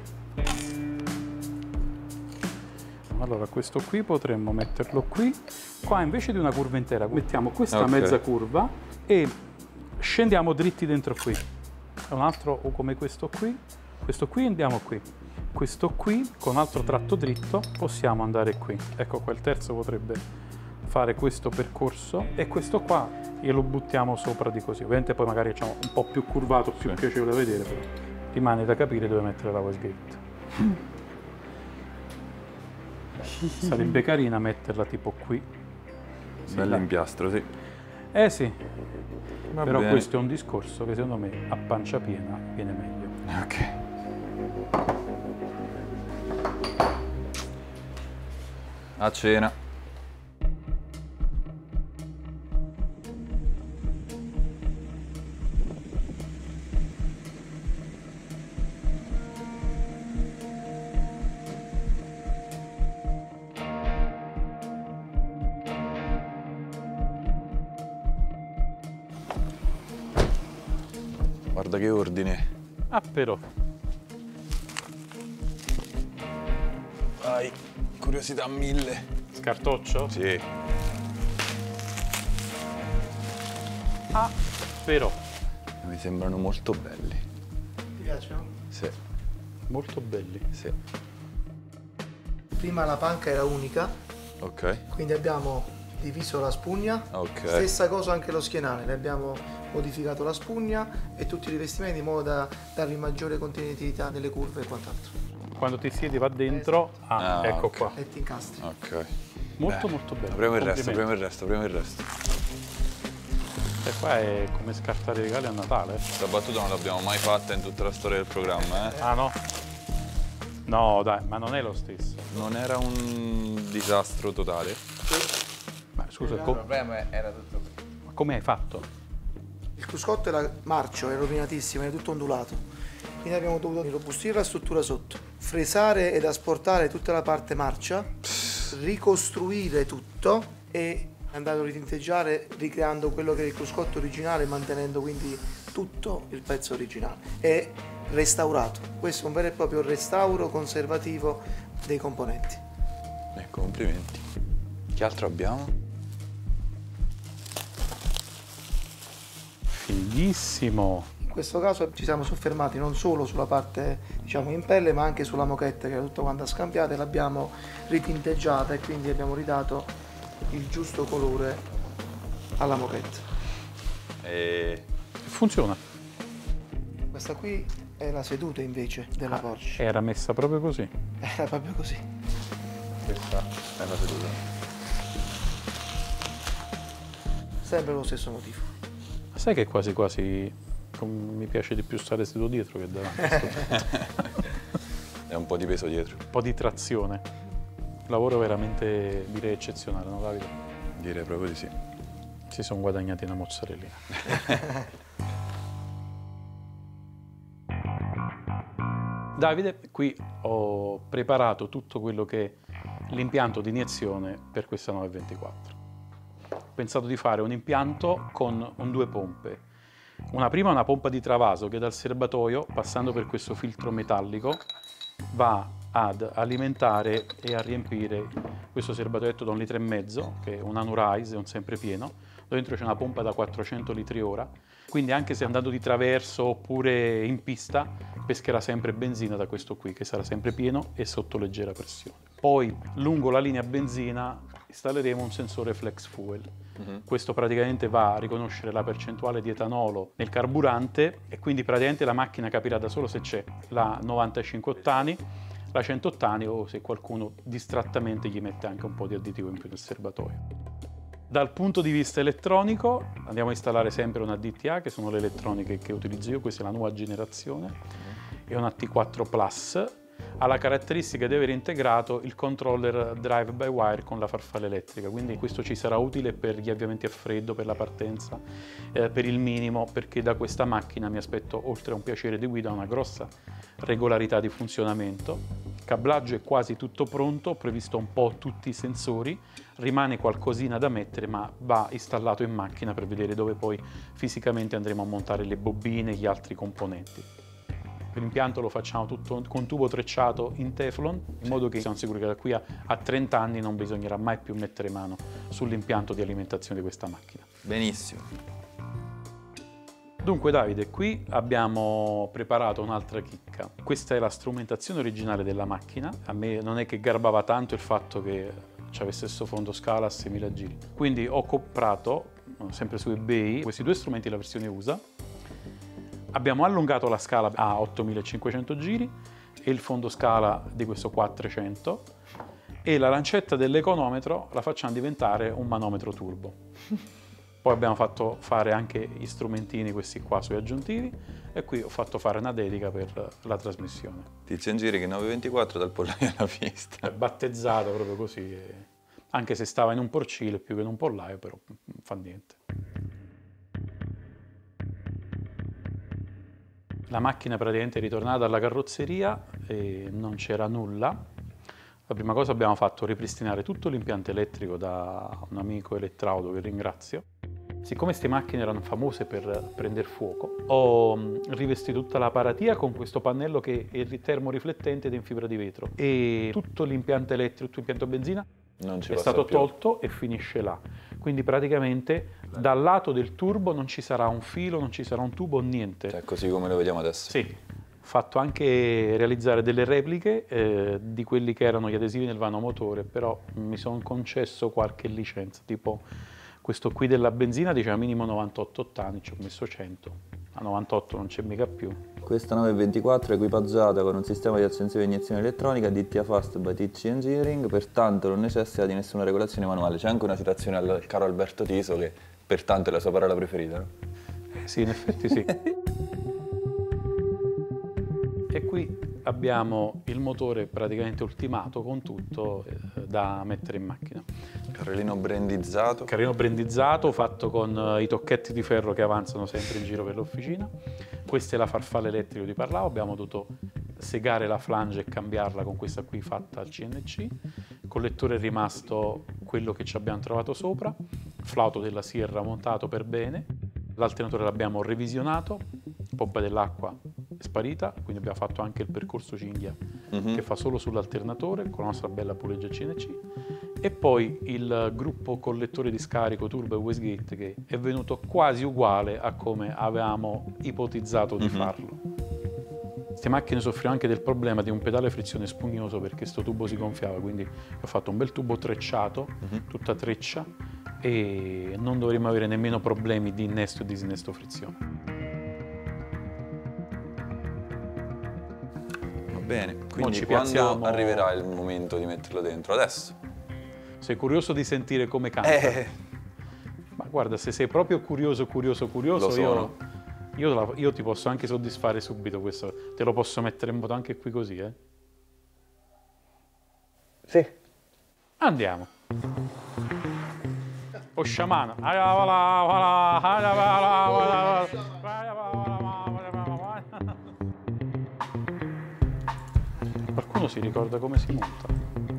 Allora questo qui potremmo metterlo qui. Qua invece di una curva intera mettiamo questa Ok. mezza curva e scendiamo dritti dentro qui. Un altro o come questo qui. Questo qui andiamo qui. Questo qui con altro tratto dritto possiamo andare qui. Ecco qua il terzo potrebbe fare questo percorso e questo qua glielo buttiamo sopra di così. Ovviamente poi magari facciamo un po' più curvato, più Sì. piacevole da vedere, però rimane da capire dove mettere la wastegate. Sarebbe carina metterla tipo qui. Sì, là. Bell'impiastro, sì. Eh sì, Va però bene. questo è un discorso che secondo me a pancia piena viene meglio. Ok. A cena. Guarda che ordine. Ah però, Vai, curiosità mille. scartoccio? Sì. Ah però, Mi sembrano molto belli. Ti piacciono? Sì, molto belli. sì. Prima la panca era unica, Ok, quindi abbiamo diviso la spugna. ok. Stessa cosa anche lo schienale, ne abbiamo modificato la spugna e tutti i rivestimenti in modo da dargli maggiore continuità nelle curve e quant'altro. Quando ti siedi va dentro, ah, Ah, ecco ok. qua. E ti incastri. Ok. Molto Beh, molto bello. Apriamo il resto, Complimenti. apriamo il resto, apriamo il resto. E qua è come scartare i regali a Natale. Questa battuta non l'abbiamo mai fatta in tutta la storia del programma, eh? Ah no? No dai, ma non è lo stesso. Non era un disastro totale? Ma scusa, Il co- problema era tutto qui. ma come hai fatto? Il cruscotto era marcio, era rovinatissimo, era tutto ondulato. Quindi abbiamo dovuto irrobustire la struttura sotto, fresare ed asportare tutta la parte marcia, ricostruire tutto e andare a ritinteggiare ricreando quello che è il cruscotto originale, mantenendo quindi tutto il pezzo originale e restaurato. Questo è un vero e proprio restauro conservativo dei componenti. Eh, complimenti. Che altro abbiamo? Fighissimo! In questo caso ci siamo soffermati non solo sulla parte diciamo in pelle ma anche sulla moquette che era tutta quanta scambiata e l'abbiamo ritinteggiata e quindi abbiamo ridato il giusto colore alla moquette. E... Funziona. Questa qui è la seduta invece della Porsche. Era messa proprio così. Era proprio così. questa è la seduta. Sempre lo stesso motivo. Sai che quasi quasi com- mi piace di più stare seduto dietro che davanti. È un po' di peso dietro. Un po' di trazione. Lavoro veramente direi eccezionale, no Davide? Direi proprio di sì. Si sono guadagnati una mozzarellina. Davide, qui ho preparato tutto quello che è l'impianto di iniezione per questa nove ventiquattro. Ho pensato di fare un impianto con un due pompe. Una prima è una pompa di travaso che dal serbatoio, passando per questo filtro metallico, va ad alimentare e a riempire questo serbatoietto da un litro e mezzo, che è un Anurize, è un sempre pieno. Dentro c'è una pompa da quattrocento litri ora Quindi anche se andando di traverso oppure in pista, pescherà sempre benzina da questo qui, che sarà sempre pieno e sotto leggera pressione. Poi lungo la linea benzina installeremo un sensore flex fuel. Uh-huh. Questo praticamente va a riconoscere la percentuale di etanolo nel carburante e quindi praticamente la macchina capirà da solo se c'è la novantacinque ottani, la cento ottani o se qualcuno distrattamente gli mette anche un po' di additivo in più nel serbatoio. Dal punto di vista elettronico andiamo a installare sempre una D T A, che sono le elettroniche che utilizzo io, questa è la nuova generazione, e una T quattro Plus, ha la caratteristica di aver integrato il controller drive by wire con la farfalla elettrica, quindi questo ci sarà utile per gli avviamenti a freddo, per la partenza, eh, per il minimo, perché da questa macchina mi aspetto, oltre a un piacere di guida, una grossa regolarità di funzionamento. Il cablaggio è quasi tutto pronto, ho previsto un po' tutti i sensori, rimane qualcosina da mettere ma va installato in macchina per vedere dove poi fisicamente andremo a montare le bobine e gli altri componenti. L'impianto lo facciamo tutto con tubo trecciato in Teflon, in modo che siamo sicuri che da qui a, a trenta anni non bisognerà mai più mettere mano sull'impianto di alimentazione di questa macchina. Benissimo. Dunque Davide, qui abbiamo preparato un'altra chicca. Questa è la strumentazione originale della macchina. A me non è che garbava tanto il fatto che ci avesse questo fondo scala a seimila giri. Quindi ho comprato, sempre su eBay, questi due strumenti, la versione U S A. Abbiamo allungato la scala a ottomilacinquecento giri e il fondo scala di questo qua a trecento, e la lancetta dell'econometro la facciamo diventare un manometro turbo. Poi abbiamo fatto fare anche gli strumentini, questi qua sui aggiuntivi, e qui ho fatto fare una dedica per la trasmissione. Tizio in giri che nove ventiquattro dal pollaio alla pista. È battezzato proprio così, e anche se stava in un porcile più che in un pollaio, però non fa niente. La macchina praticamente è ritornata dalla carrozzeria e non c'era nulla. La prima cosa abbiamo fatto ripristinare tutto l'impianto elettrico da un amico elettrauto che ringrazio. Siccome queste macchine erano famose per prendere fuoco, ho rivestito tutta la paratia con questo pannello che è termoriflettente ed è in fibra di vetro, e tutto l'impianto elettrico, tutto l'impianto benzina non ci è stato più. tolto e finisce là. Quindi praticamente dal lato del turbo non ci sarà un filo, non ci sarà un tubo, niente. Cioè così come lo vediamo adesso? Sì. Ho fatto anche realizzare delle repliche eh, di quelli che erano gli adesivi nel vano motore, però mi sono concesso qualche licenza, tipo questo qui della benzina diceva minimo novantotto ottani, ci ho messo cento, a novantotto non c'è mica più. Questa nove ventiquattro è equipaggiata con un sistema di accensione e iniezione elettronica D T A Fast by T C Engineering, pertanto non necessita di nessuna regolazione manuale. C'è anche una citazione al caro Alberto Tiso, che pertanto è la sua parola preferita, no? Eh sì, in effetti sì. E qui abbiamo il motore praticamente ultimato con tutto eh, da mettere in macchina. Carrellino brandizzato. Carrellino brandizzato fatto con uh, i tocchetti di ferro che avanzano sempre in giro per l'officina. Questa è la farfalla elettrica di cui parlavo, abbiamo dovuto segare la flange e cambiarla con questa qui fatta al C N C. Il collettore è rimasto quello che ci abbiamo trovato sopra, il flauto della Sierra montato per bene, l'alternatore l'abbiamo revisionato, la pompa dell'acqua è sparita, quindi abbiamo fatto anche il percorso cinghia mm-hmm. che fa solo sull'alternatore con la nostra bella puleggia C N C, e poi il gruppo collettore di scarico turbo e wastegate che è venuto quasi uguale a come avevamo ipotizzato di mm-hmm. farlo. Queste macchine soffrono anche del problema di un pedale a frizione spugnoso perché questo tubo si gonfiava, quindi ho fatto un bel tubo trecciato, mm-hmm. tutta treccia, e non dovremmo avere nemmeno problemi di innesto e disinnesto frizione. Va bene, quindi ci quando piazziamo... arriverà il momento di metterlo dentro? Adesso? Sei curioso di sentire come canta? Eh. Ma guarda, se sei proprio curioso, curioso, curioso, lo sono. Io, io, io ti posso anche soddisfare subito questo. Te lo posso mettere in moto anche qui così, eh? Sì. Andiamo. O sciamano. Qualcuno si ricorda come si monta?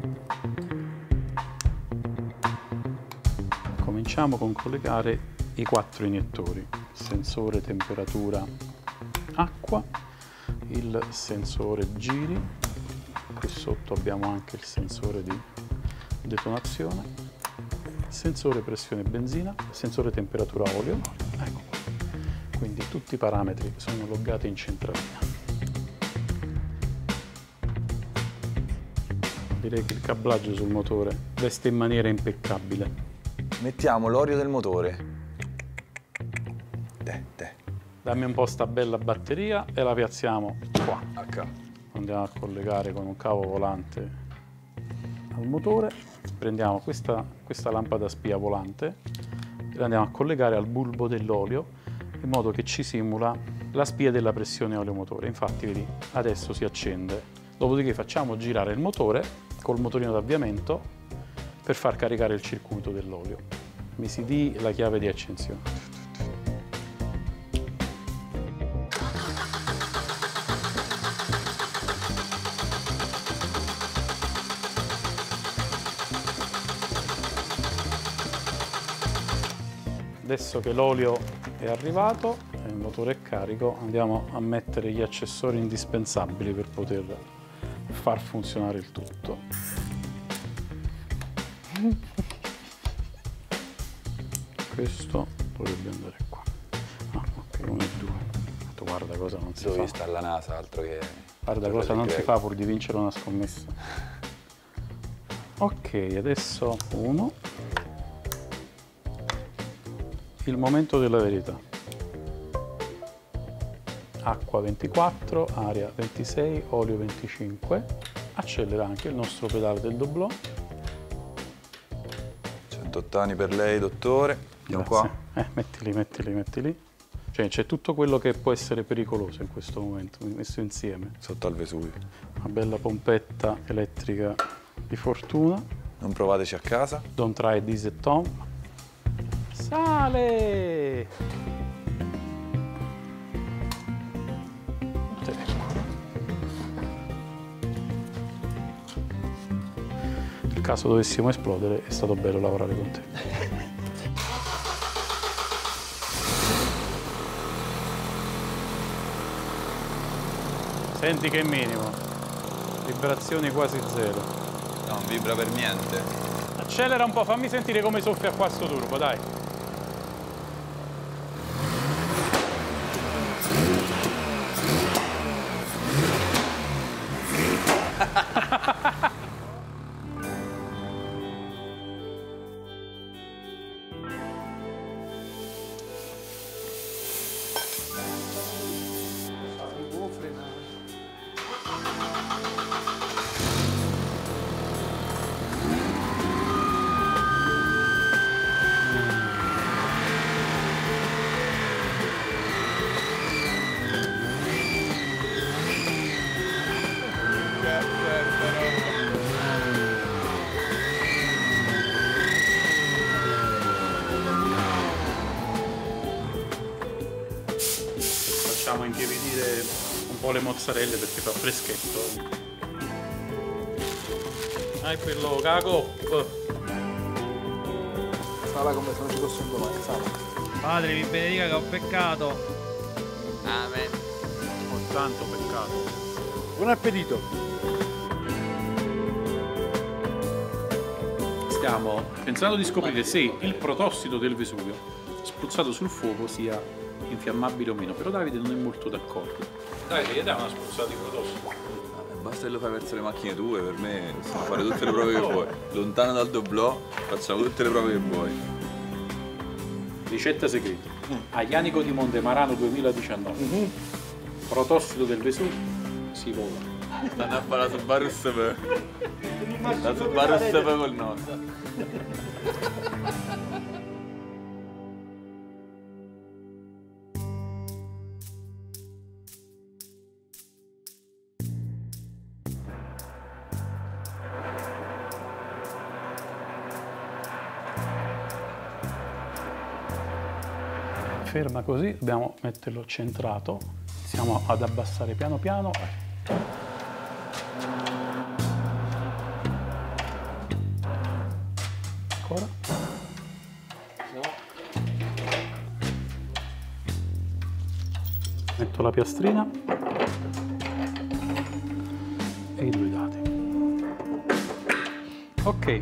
Cominciamo con collegare i quattro iniettori, sensore temperatura acqua, il sensore giri, qui sotto abbiamo anche il sensore di detonazione, sensore pressione benzina, sensore temperatura olio, ecco. quindi tutti i parametri sono loggati in centralina. Direi che il cablaggio sul motore veste in maniera impeccabile. Mettiamo l'olio del motore. Te, te. Dammi un po' sta bella batteria e la piazziamo qua. H. Andiamo a collegare con un cavo volante al motore. Prendiamo questa, questa lampada spia volante e la andiamo a collegare al bulbo dell'olio in modo che ci simula la spia della pressione olio-motore. Infatti, vedi, adesso si accende. Dopodiché facciamo girare il motore col motorino d'avviamento per far caricare il circuito dell'olio. Mi si dia la chiave di accensione. Adesso che l'olio è arrivato e il motore è carico, andiamo a mettere gli accessori indispensabili per poter far funzionare il tutto. Questo dovrebbe andare qua. Ah, ok, uno e due. Tu guarda cosa non si Dove fa. sta la NASA, altro che... Guarda cosa non si fa pur di vincere una scommessa. Ok, adesso uno. Il momento della verità. Acqua ventiquattro, aria ventisei, olio venticinque. Accelera anche il nostro pedale del doblò. centotto anni per lei, dottore. Andiamo Grazie. qua. Eh, mettili, mettili, mettili. Cioè, c'è tutto quello che può essere pericoloso in questo momento, messo insieme. Sotto al Vesuvio. Una bella pompetta elettrica di fortuna. Non provateci a casa. Don't try this at home. Sale! Nel caso dovessimo esplodere, è stato bello lavorare con te. Senti che minimo. Vibrazioni quasi zero. No, non vibra per niente. Accelera un po', fammi sentire come soffia qua sto turbo, dai. Facciamo intiepidire un po' le mozzarelle perché fa freschetto. Dai quello, cago! Sala come se non ci fosse un domani, sala. Padre, vi benedica che ho peccato. Amen. Ho tanto peccato. Buon appetito! Stiamo pensando di scoprire se il protossido del Vesuvio spruzzato sul fuoco sia infiammabile o meno, però Davide non è molto d'accordo. Davide, gli dai una spruzzata di protossido? Basta che lo fai verso le macchine tue, per me possiamo fare tutte le prove che vuoi. Lontano dal doblò, facciamo tutte le prove che vuoi. Ricetta segreta. Aglianico di Montemarano duemiladiciannove. Mm-hmm. Protossido del Vesuvio si vola. Stanno a fare la Subaru S P. La Subaru S P col nostro. Ferma così, dobbiamo metterlo centrato. Iniziamo ad abbassare piano piano. Ancora. Metto la piastrina e i due dati. Ok.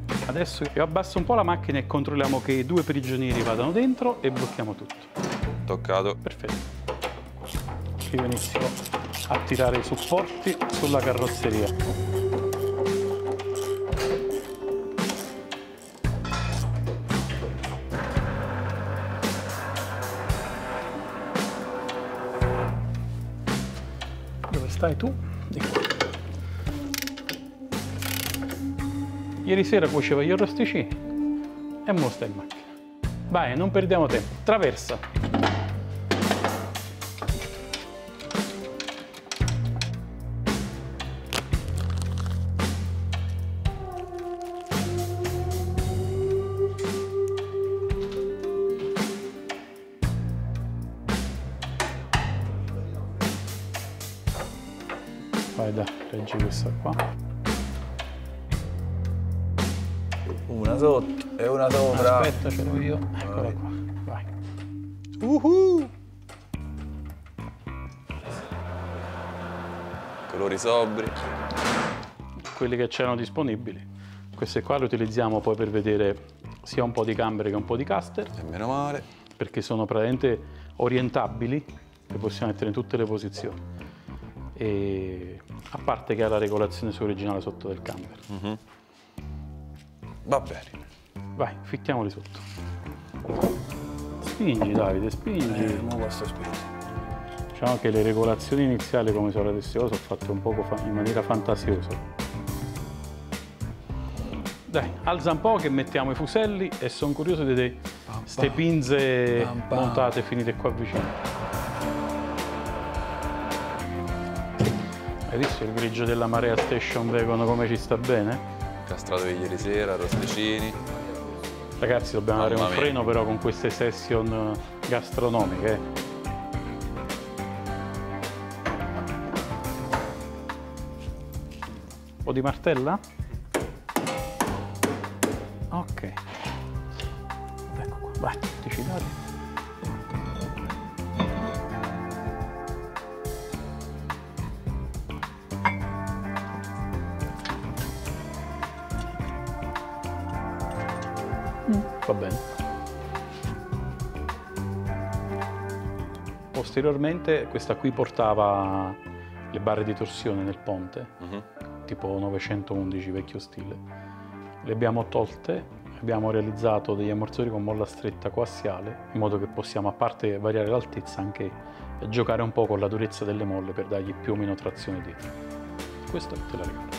Adesso io abbasso un po' la macchina e controlliamo che i due prigionieri vadano dentro e blocchiamo tutto. toccato. Perfetto. Io inizio a tirare i supporti sulla carrozzeria. Dove stai tu? Di qua. Ieri sera cuoceva gli arrosticini e mo stai in macchina. Vai, non perdiamo tempo. Traversa. Vai, dai, reggi questa qua. Una sotto e una sopra. Aspetta, ce l'ho io. Eccola Vai. qua. Vai. Uhu. Colori sobri. Quelli che c'erano disponibili. Queste qua le utilizziamo poi per vedere sia un po' di camere che un po' di caster. E meno male. Perché sono praticamente orientabili, le possiamo mettere in tutte le posizioni. E a parte che ha la regolazione su originale sotto del camper. Mm-hmm. Va bene. Vai, ficchiamoli sotto. Spingi Davide, spingi. Eh, mo basta spingere. Diciamo che le regolazioni iniziali come sono adesso sono fatte un poco fa in maniera fantasiosa. Dai, alza un po' che mettiamo i fuselli e sono curioso di vedere queste pinze pam, pam. montate finite qua vicino. Hai visto il grigio della Marea Station Wagon come ci sta bene? Castrato di ieri sera, rosticini. Ragazzi, dobbiamo Mamma dare un mia. freno però con queste session gastronomiche. eh. Un po' di martella? Ok. Ecco qua, vai, decidate. Va bene. Posteriormente questa qui portava le barre di torsione nel ponte, Mm-hmm. tipo novecentoundici vecchio stile. Le abbiamo tolte, abbiamo realizzato degli ammortizzatori con molla stretta coassiale, in modo che possiamo, a parte variare l'altezza, anche giocare un po' con la durezza delle molle per dargli più o meno trazione dietro. Questo te la regalo.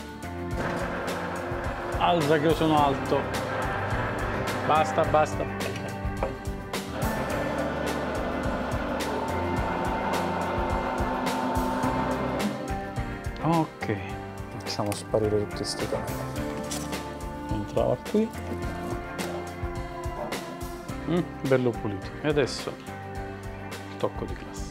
Alza che io sono alto. Basta, basta. Ok, facciamo sparire tutti questi cameri. Entrava qui. Mm, bello pulito. E adesso il tocco di classe.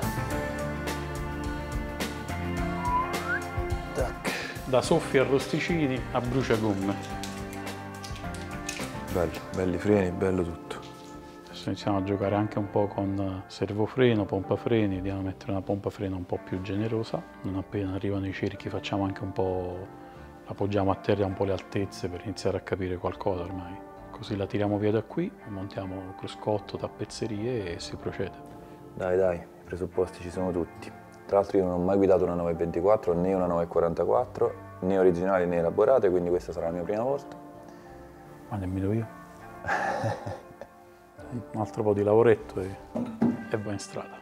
Tac. Da soffi arrosticini a bruciagomme. Bello, belli freni, bello tutto. Adesso iniziamo a giocare anche un po' con servofreno, pompa freni, vediamo a mettere una pompa freno un po' più generosa. Non appena arrivano i cerchi facciamo anche un po', appoggiamo a terra un po' le altezze per iniziare a capire qualcosa ormai. Così la tiriamo via da qui, montiamo cruscotto, tappezzerie e si procede. Dai, dai, i presupposti ci sono tutti. Tra l'altro io non ho mai guidato una nove ventiquattro né una nove quarantaquattro, né originali né elaborate, quindi questa sarà la mia prima volta. Ma nemmeno io. Un altro po' di lavoretto e, e va in strada.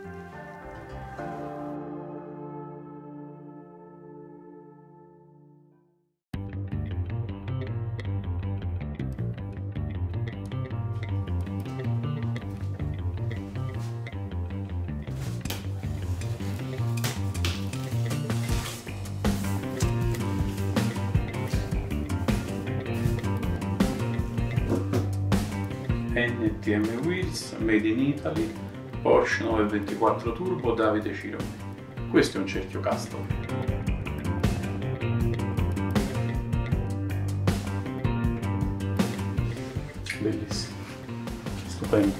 N T M Wheels, Made in Italy, Porsche nove ventiquattro Turbo, Davide Cironi. Questo è un cerchio custom. Bellissimo, stupendo.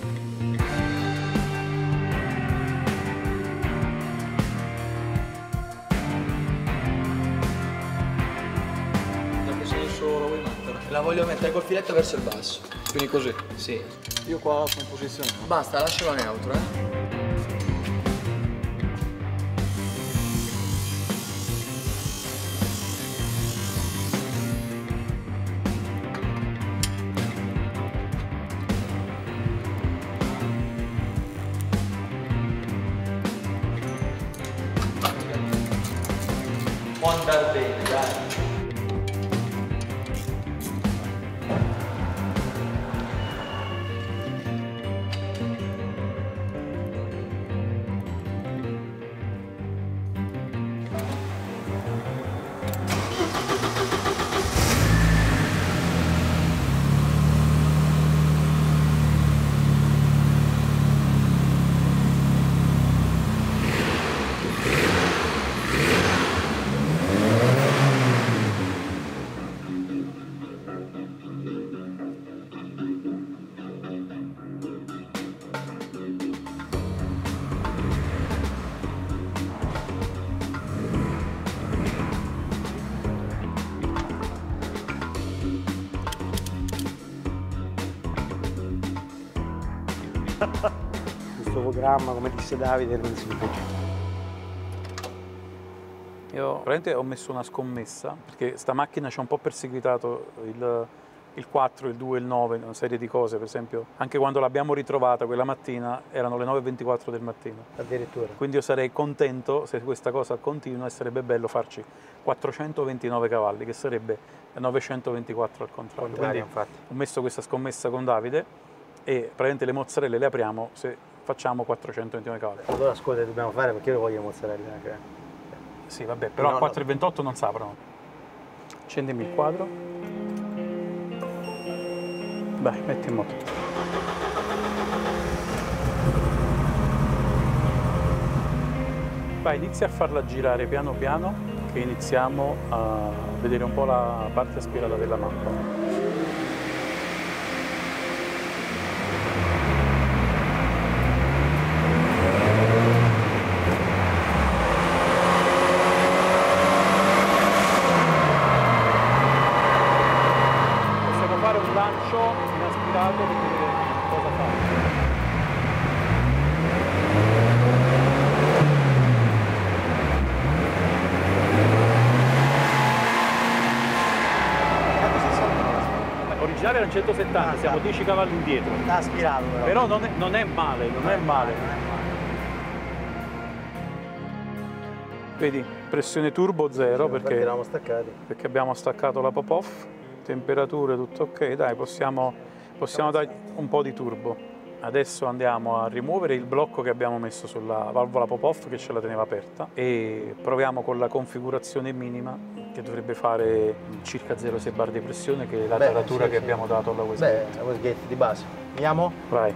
La posizione solo la vuoi mettere? La voglio mettere col filetto verso il basso. Quindi così? Sì. Io qua sono posizionato. Basta, lascialo neutro, eh. Può andare bene, dai. Questo programma, come disse Davide, non si può. Io veramente ho messo una scommessa, perché sta macchina ci ha un po' perseguitato il, il quattro, il due, il nove, una serie di cose, per esempio anche quando l'abbiamo ritrovata quella mattina erano le nove e ventiquattro del mattino. Addirittura. Quindi io sarei contento se questa cosa continua e sarebbe bello farci quattrocentoventinove cavalli, che sarebbe novecentoventiquattro al contrario. Contrario, Quindi infatti. ho messo questa scommessa con Davide e praticamente le mozzarelle le apriamo se facciamo quattrocentoventinove cavalli. Allora ascolta, dobbiamo fare perché io voglio mozzarella. Cioè. Sì, vabbè, però No, a quattro e ventotto non s'aprono. Accendimi il quadro. Vai, metti in moto. Vai, inizia a farla girare piano piano, che iniziamo a vedere un po' la parte aspirata della mappa. Inaspirato per vedere cosa fa. Originale erano centosettanta, ah, siamo dieci cavalli indietro. Sta aspirato però. Però non è, non è male, non, non è, è male. Non è male. Vedi, pressione turbo zero, perché, eravamo staccati. Perché abbiamo staccato la pop-off, temperature tutto ok, dai, possiamo, possiamo dare un po' di turbo. Adesso andiamo a rimuovere il blocco che abbiamo messo sulla valvola pop-off che ce la teneva aperta e proviamo con la configurazione minima che dovrebbe fare circa zero sei bar di pressione, che è la Beh, taratura sì, che sì. abbiamo dato alla wasegate. Beh, la wasegate di base. Andiamo? Vai.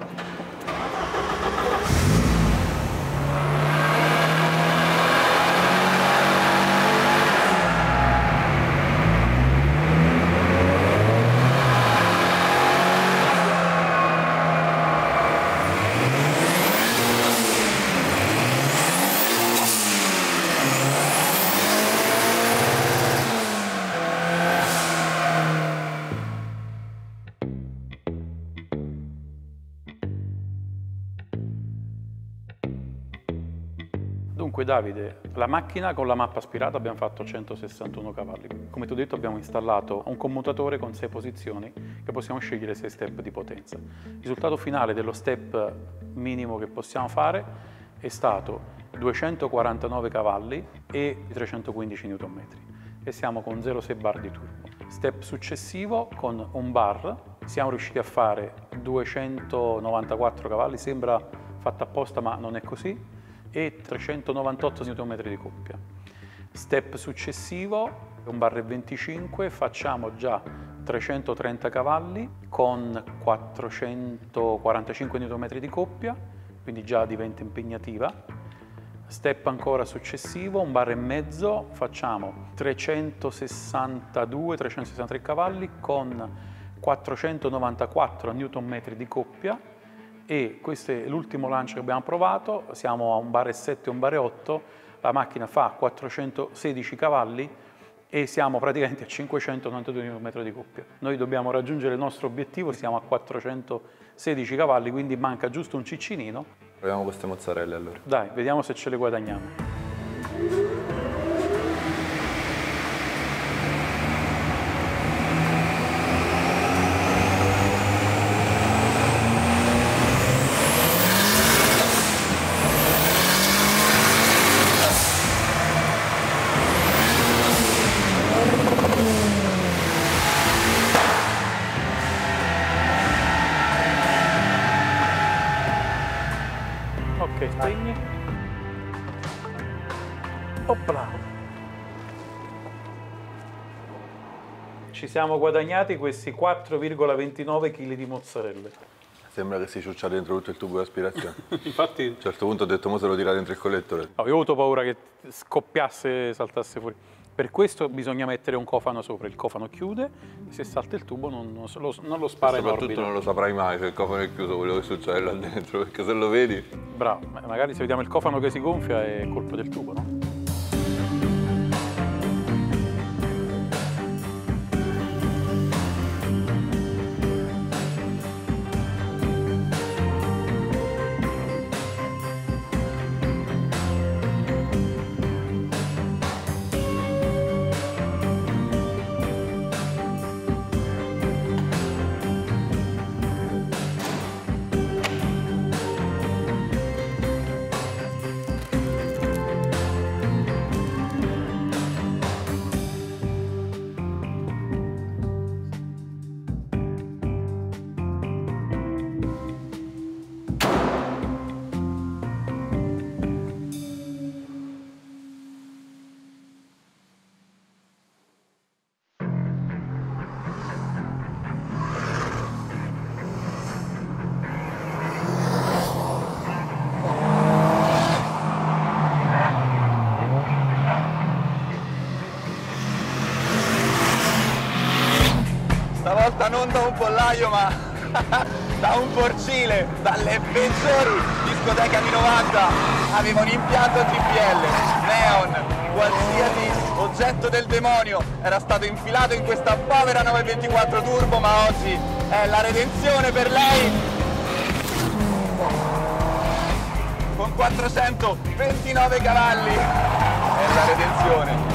Dunque Davide, la macchina con la mappa aspirata abbiamo fatto centosessantuno cavalli. Come ti ho detto abbiamo installato un commutatore con sei posizioni che possiamo scegliere sei step di potenza. Il risultato finale dello step minimo che possiamo fare è stato duecentoquarantanove cavalli e trecentoquindici newton metri e siamo con zero virgola sei bar di turbo. Step successivo con un bar siamo riusciti a fare duecentonovantaquattro cavalli, sembra fatta apposta ma non è così, e trecentonovantotto newton metri di coppia. Step successivo, un bar e venticinque, facciamo già trecentotrenta cavalli con quattrocentoquarantacinque newton metri di coppia, quindi già diventa impegnativa. Step ancora successivo, un bar e mezzo, facciamo trecentosessantadue trecentosessantatré cavalli con quattrocentonovantaquattro newton metri di coppia. E questo è l'ultimo lancio che abbiamo provato, siamo a un bar e sette e un bar e otto, la macchina fa quattrocentosedici cavalli e siamo praticamente a cinquecentonovantadue newton metri di coppia. Noi dobbiamo raggiungere il nostro obiettivo, siamo a quattrocentosedici cavalli, quindi manca giusto un ciccinino. Proviamo queste mozzarelle allora. Dai, vediamo se ce le guadagniamo. Ok, spegni. Opla. Ci siamo guadagnati questi quattro virgola ventinove chili di mozzarelle. Sembra che si ciuccia dentro tutto il tubo di aspirazione. Infatti... A un certo punto ho detto, mo se lo tira dentro il collettore. No, io ho avuto paura che scoppiasse e saltasse fuori. Per questo bisogna mettere un cofano sopra. Il cofano chiude, e se salta il tubo non, non, lo, non lo spara in orbita. Soprattutto non lo saprai mai se il cofano è chiuso, quello che succede là dentro, perché se lo vedi... Bravo, magari se vediamo il cofano che si gonfia è colpa del tubo, no? Stavolta non da un pollaio, ma da un porcile, dalle peggiori discoteche anni novanta. Aveva un impianto G P L, neon, qualsiasi oggetto del demonio era stato infilato in questa povera nove ventiquattro turbo, ma oggi è la redenzione per lei. Con quattrocentoventinove cavalli è la redenzione.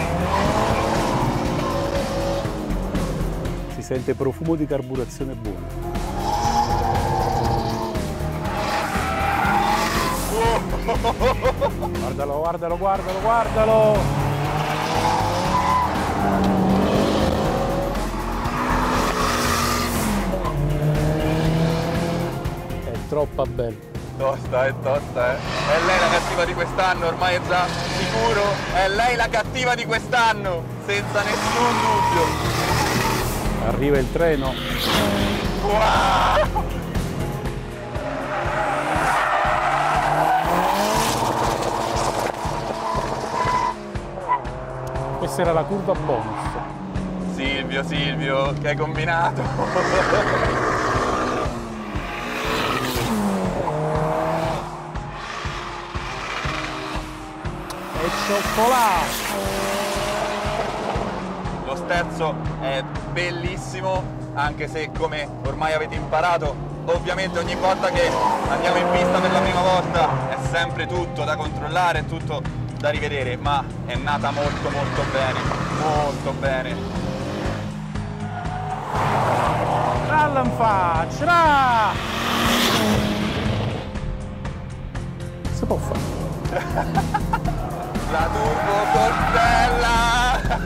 Si sente profumo di carburazione buono. Guardalo, guardalo, guardalo, guardalo! È troppo bello. Tosta, è tosta, eh. È lei la cattiva di quest'anno, ormai è già sicuro. È lei la cattiva di quest'anno, senza nessun dubbio. Arriva il treno. Wow! Questa era la curva bonus. Silvio, Silvio, che hai combinato? E cioccolato! Lo sterzo è bellissimo, anche se, come ormai avete imparato, ovviamente ogni volta che andiamo in pista per la prima volta è sempre tutto da controllare, tutto da rivedere, ma è nata molto molto bene, molto bene. Tralla in faccia! Si può fare? La turbo coltella!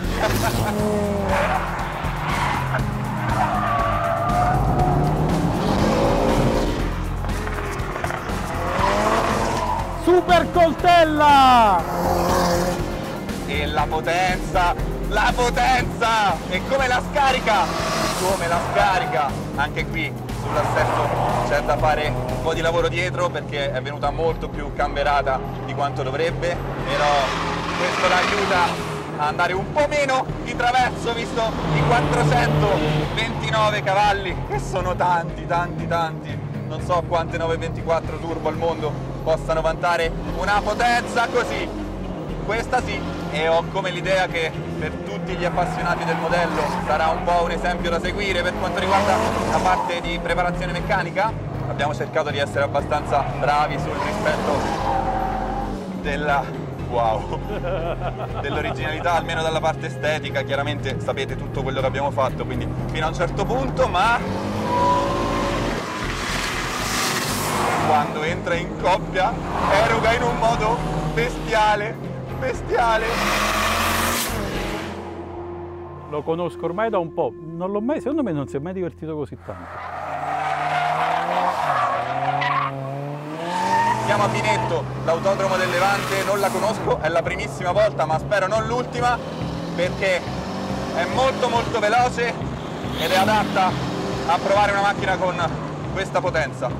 Super coltella! E la potenza, la potenza! E come la scarica? Come la scarica? Anche qui sull'assetto c'è da fare un po' di lavoro dietro perché è venuta molto più camberata di quanto dovrebbe, però questo l'aiuta a andare un po' meno di traverso, visto i quattrocentoventinove cavalli, che sono tanti, tanti, tanti. Non so quante nove ventiquattro turbo al mondo possano vantare una potenza così. questa sì, e ho come l'idea che per tutti gli appassionati del modello sarà un po' un esempio da seguire per quanto riguarda la parte di preparazione meccanica. Abbiamo cercato di essere abbastanza bravi sul rispetto della, wow, dell'originalità, almeno dalla parte estetica. Chiaramente sapete tutto quello che abbiamo fatto, quindi fino a un certo punto, ma quando entra in coppia eroga in un modo bestiale, bestiale. Lo conosco ormai da un po', non l'ho mai, secondo me non si è mai divertito così tanto. Siamo a Binetto, l'autodromo del Levante, non la conosco, è la primissima volta, ma spero non l'ultima, perché è molto molto veloce ed è adatta a provare una macchina con questa potenza.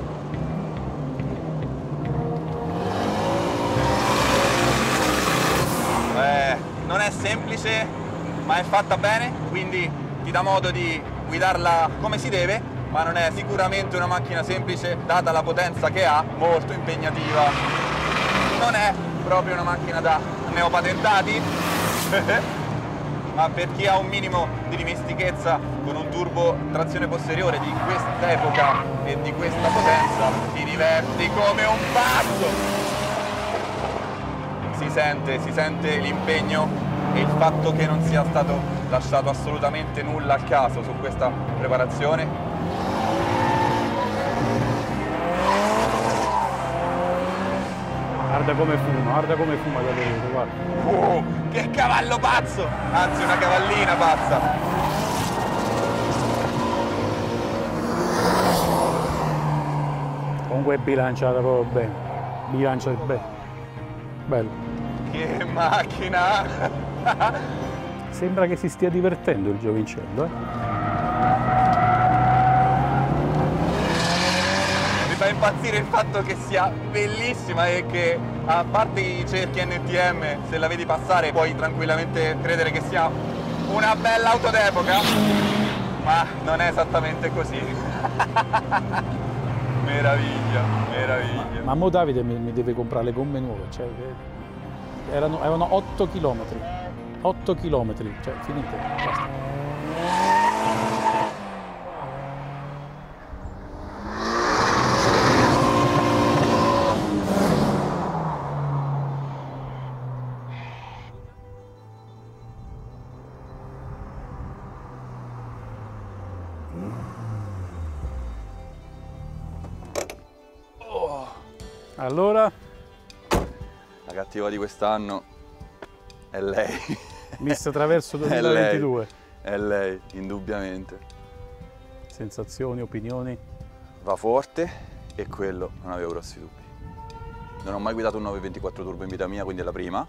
Eh, non è semplice, ma è fatta bene, quindi ti dà modo di guidarla come si deve, ma non è sicuramente una macchina semplice, data la potenza che ha, molto impegnativa. Non è proprio una macchina da neopatentati, ma per chi ha un minimo di dimestichezza con un turbo trazione posteriore di questa epoca e di questa potenza, ti diverti come un pazzo. Si sente, si sente l'impegno e il fatto che non sia stato lasciato assolutamente nulla al caso su questa preparazione. Guarda come fuma, guarda come fuma da vedere, guarda. Oh, che cavallo pazzo! Anzi, una cavallina pazza. Comunque è bilanciata proprio bene. Bilancia bene. Bello. Che macchina! Sembra che si stia divertendo il giovincello, eh? Fa impazzire il fatto che sia bellissima e che, a parte i cerchi N T M, se la vedi passare puoi tranquillamente credere che sia una bella auto d'epoca, ma non è esattamente così. Meraviglia, meraviglia. Ma mo Davide mi, mi deve comprare le gomme nuove, cioè, erano, erano otto chilometri, otto chilometri, cioè finite, basta. Allora? La cattiva di quest'anno è lei. Mister Traverso duemilaventidue. È lei, è lei, indubbiamente. Sensazioni, opinioni? Va forte e quello non avevo grossi dubbi. Non ho mai guidato un nove ventiquattro turbo in vita mia, quindi è la prima.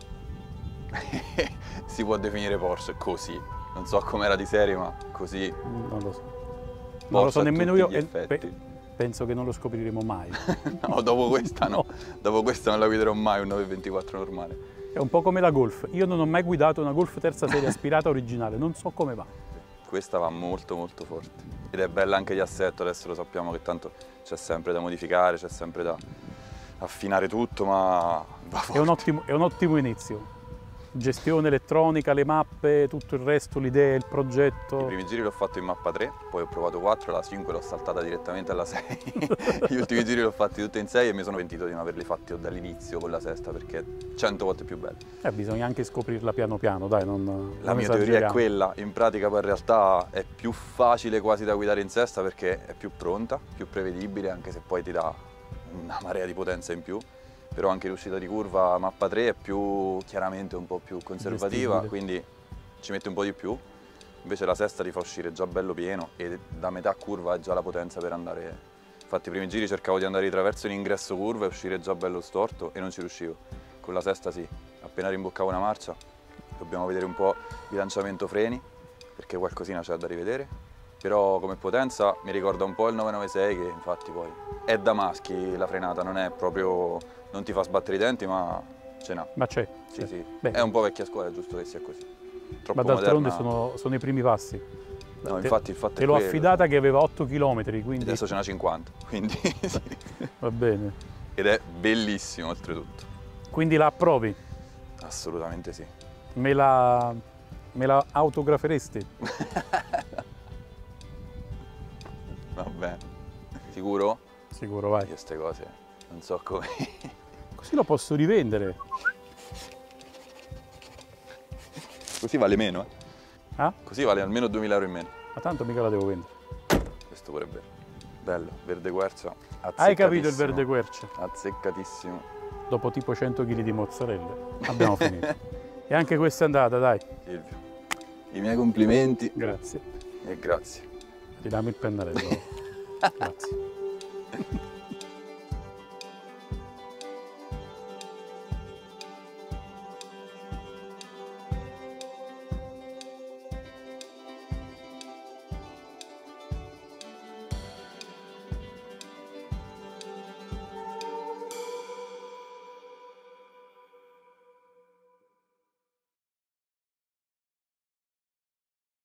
Si può definire Porsche così. Non so com'era di serie, ma così. Non lo so. Non lo so nemmeno io. Pe penso che non lo scopriremo mai. No, dopo questa no. no. Dopo questa non la guiderò mai un nove ventiquattro normale. È un po' come la Golf. Io non ho mai guidato una Golf terza serie aspirata originale, non so come va. Questa va molto molto forte. Ed è bella anche di assetto, adesso lo sappiamo che tanto c'è sempre da modificare, c'è sempre da affinare tutto, ma va forte. È un ottimo, è un ottimo inizio. Gestione elettronica, le mappe, tutto il resto, l'idea, il progetto. I primi giri l'ho fatto in mappa tre, poi ho provato quattro, la cinque l'ho saltata direttamente alla sei. Gli ultimi giri li ho fatti tutti in sei e mi sono pentito di non averli fatti dall'inizio con la sesta perché è cento volte più bello. Eh, bisogna anche scoprirla piano piano, dai, non La mia teoria è quella, in pratica poi in realtà è più facile quasi da guidare in sesta perché è più pronta, più prevedibile, anche se poi ti dà una marea di potenza in più. Però anche l'uscita di curva mappa tre è più chiaramente un po' più conservativa, quindi ci mette un po' di più. Invece la sesta ti fa uscire già bello pieno e da metà curva ha già la potenza per andare. Infatti i primi giri cercavo di andare di traverso in ingresso curva e uscire già bello storto e non ci riuscivo. Con la sesta sì, appena rimboccavo una marcia dobbiamo vedere un po' bilanciamento freni perché qualcosina c'è da rivedere. Però come potenza mi ricorda un po' il nove nove sei che infatti poi è da maschi la frenata, non è proprio, non ti fa sbattere i denti ma ce n'ha. Ma c'è. Sì, sì. Beh. È un po' vecchia scuola, è giusto che sia così. Troppo ma d'altronde moderna... sono, sono i primi passi. No, te, infatti il fatto te è l'ho quello. affidata che aveva otto chilometri, quindi... Adesso ce n'ha cinquanta, quindi sì. Va bene. Ed è bellissimo oltretutto. Quindi la approvi? Assolutamente sì. Me la, me la autograferesti? Vabbè. Sicuro? Sicuro, vai. Io queste cose non so come... Così lo posso rivendere. Così vale meno, eh? Ah? Così vale almeno duemila euro in meno. Ma tanto mica la devo vendere. Questo pure è bello. Bello, verde quercia. Hai capito il verde quercia? Azzeccatissimo. Dopo tipo cento chili di mozzarella abbiamo finito. E anche questa è andata, dai. Silvio, i miei complimenti. Grazie. E grazie. Ti dammi il pennarello. Grazie.